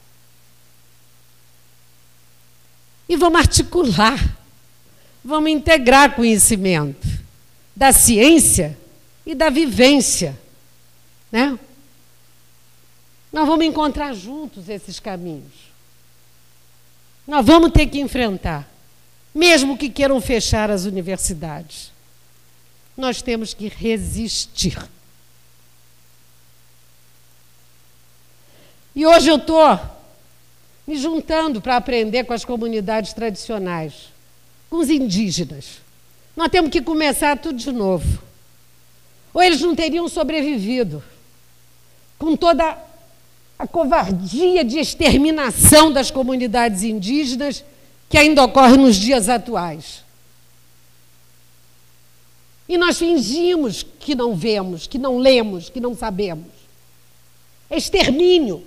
E vamos articular, vamos integrar conhecimento da ciência e da vivência. Né? Nós vamos encontrar juntos esses caminhos. Nós vamos ter que enfrentar, mesmo que queiram fechar as universidades. Nós temos que resistir. E hoje eu estou me juntando para aprender com as comunidades tradicionais, com os indígenas. Nós temos que começar tudo de novo. Ou eles não teriam sobrevivido com toda a covardia de exterminação das comunidades indígenas que ainda ocorre nos dias atuais. E nós fingimos que não vemos, que não lemos, que não sabemos. Extermínio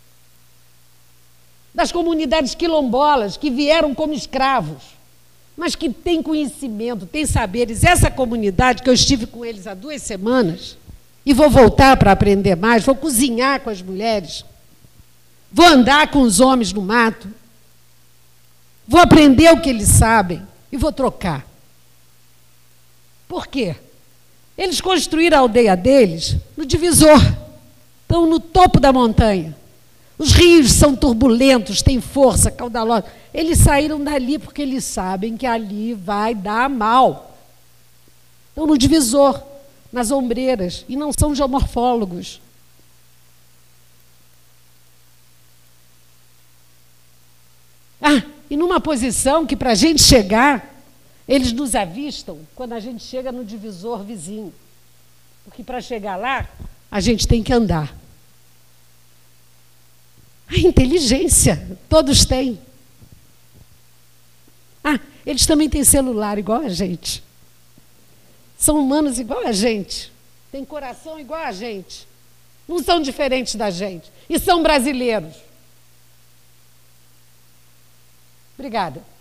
das comunidades quilombolas que vieram como escravos, mas que têm conhecimento, têm saberes. Essa comunidade, que eu estive com eles há duas semanas, e vou voltar para aprender mais, vou cozinhar com as mulheres, vou andar com os homens no mato, vou aprender o que eles sabem e vou trocar. Por quê? Eles construíram a aldeia deles no divisor, estão no topo da montanha. Os rios são turbulentos, têm força, caudalosa. Eles saíram dali porque eles sabem que ali vai dar mal. Estão no divisor, nas ombreiras, e não são geomorfólogos. Ah, e numa posição que, para a gente chegar, eles nos avistam quando a gente chega no divisor vizinho. Porque para chegar lá, a gente tem que andar. A inteligência, todos têm. Ah, eles também têm celular igual a gente. São humanos igual a gente. Têm coração igual a gente. Não são diferentes da gente. E são brasileiros. Obrigada.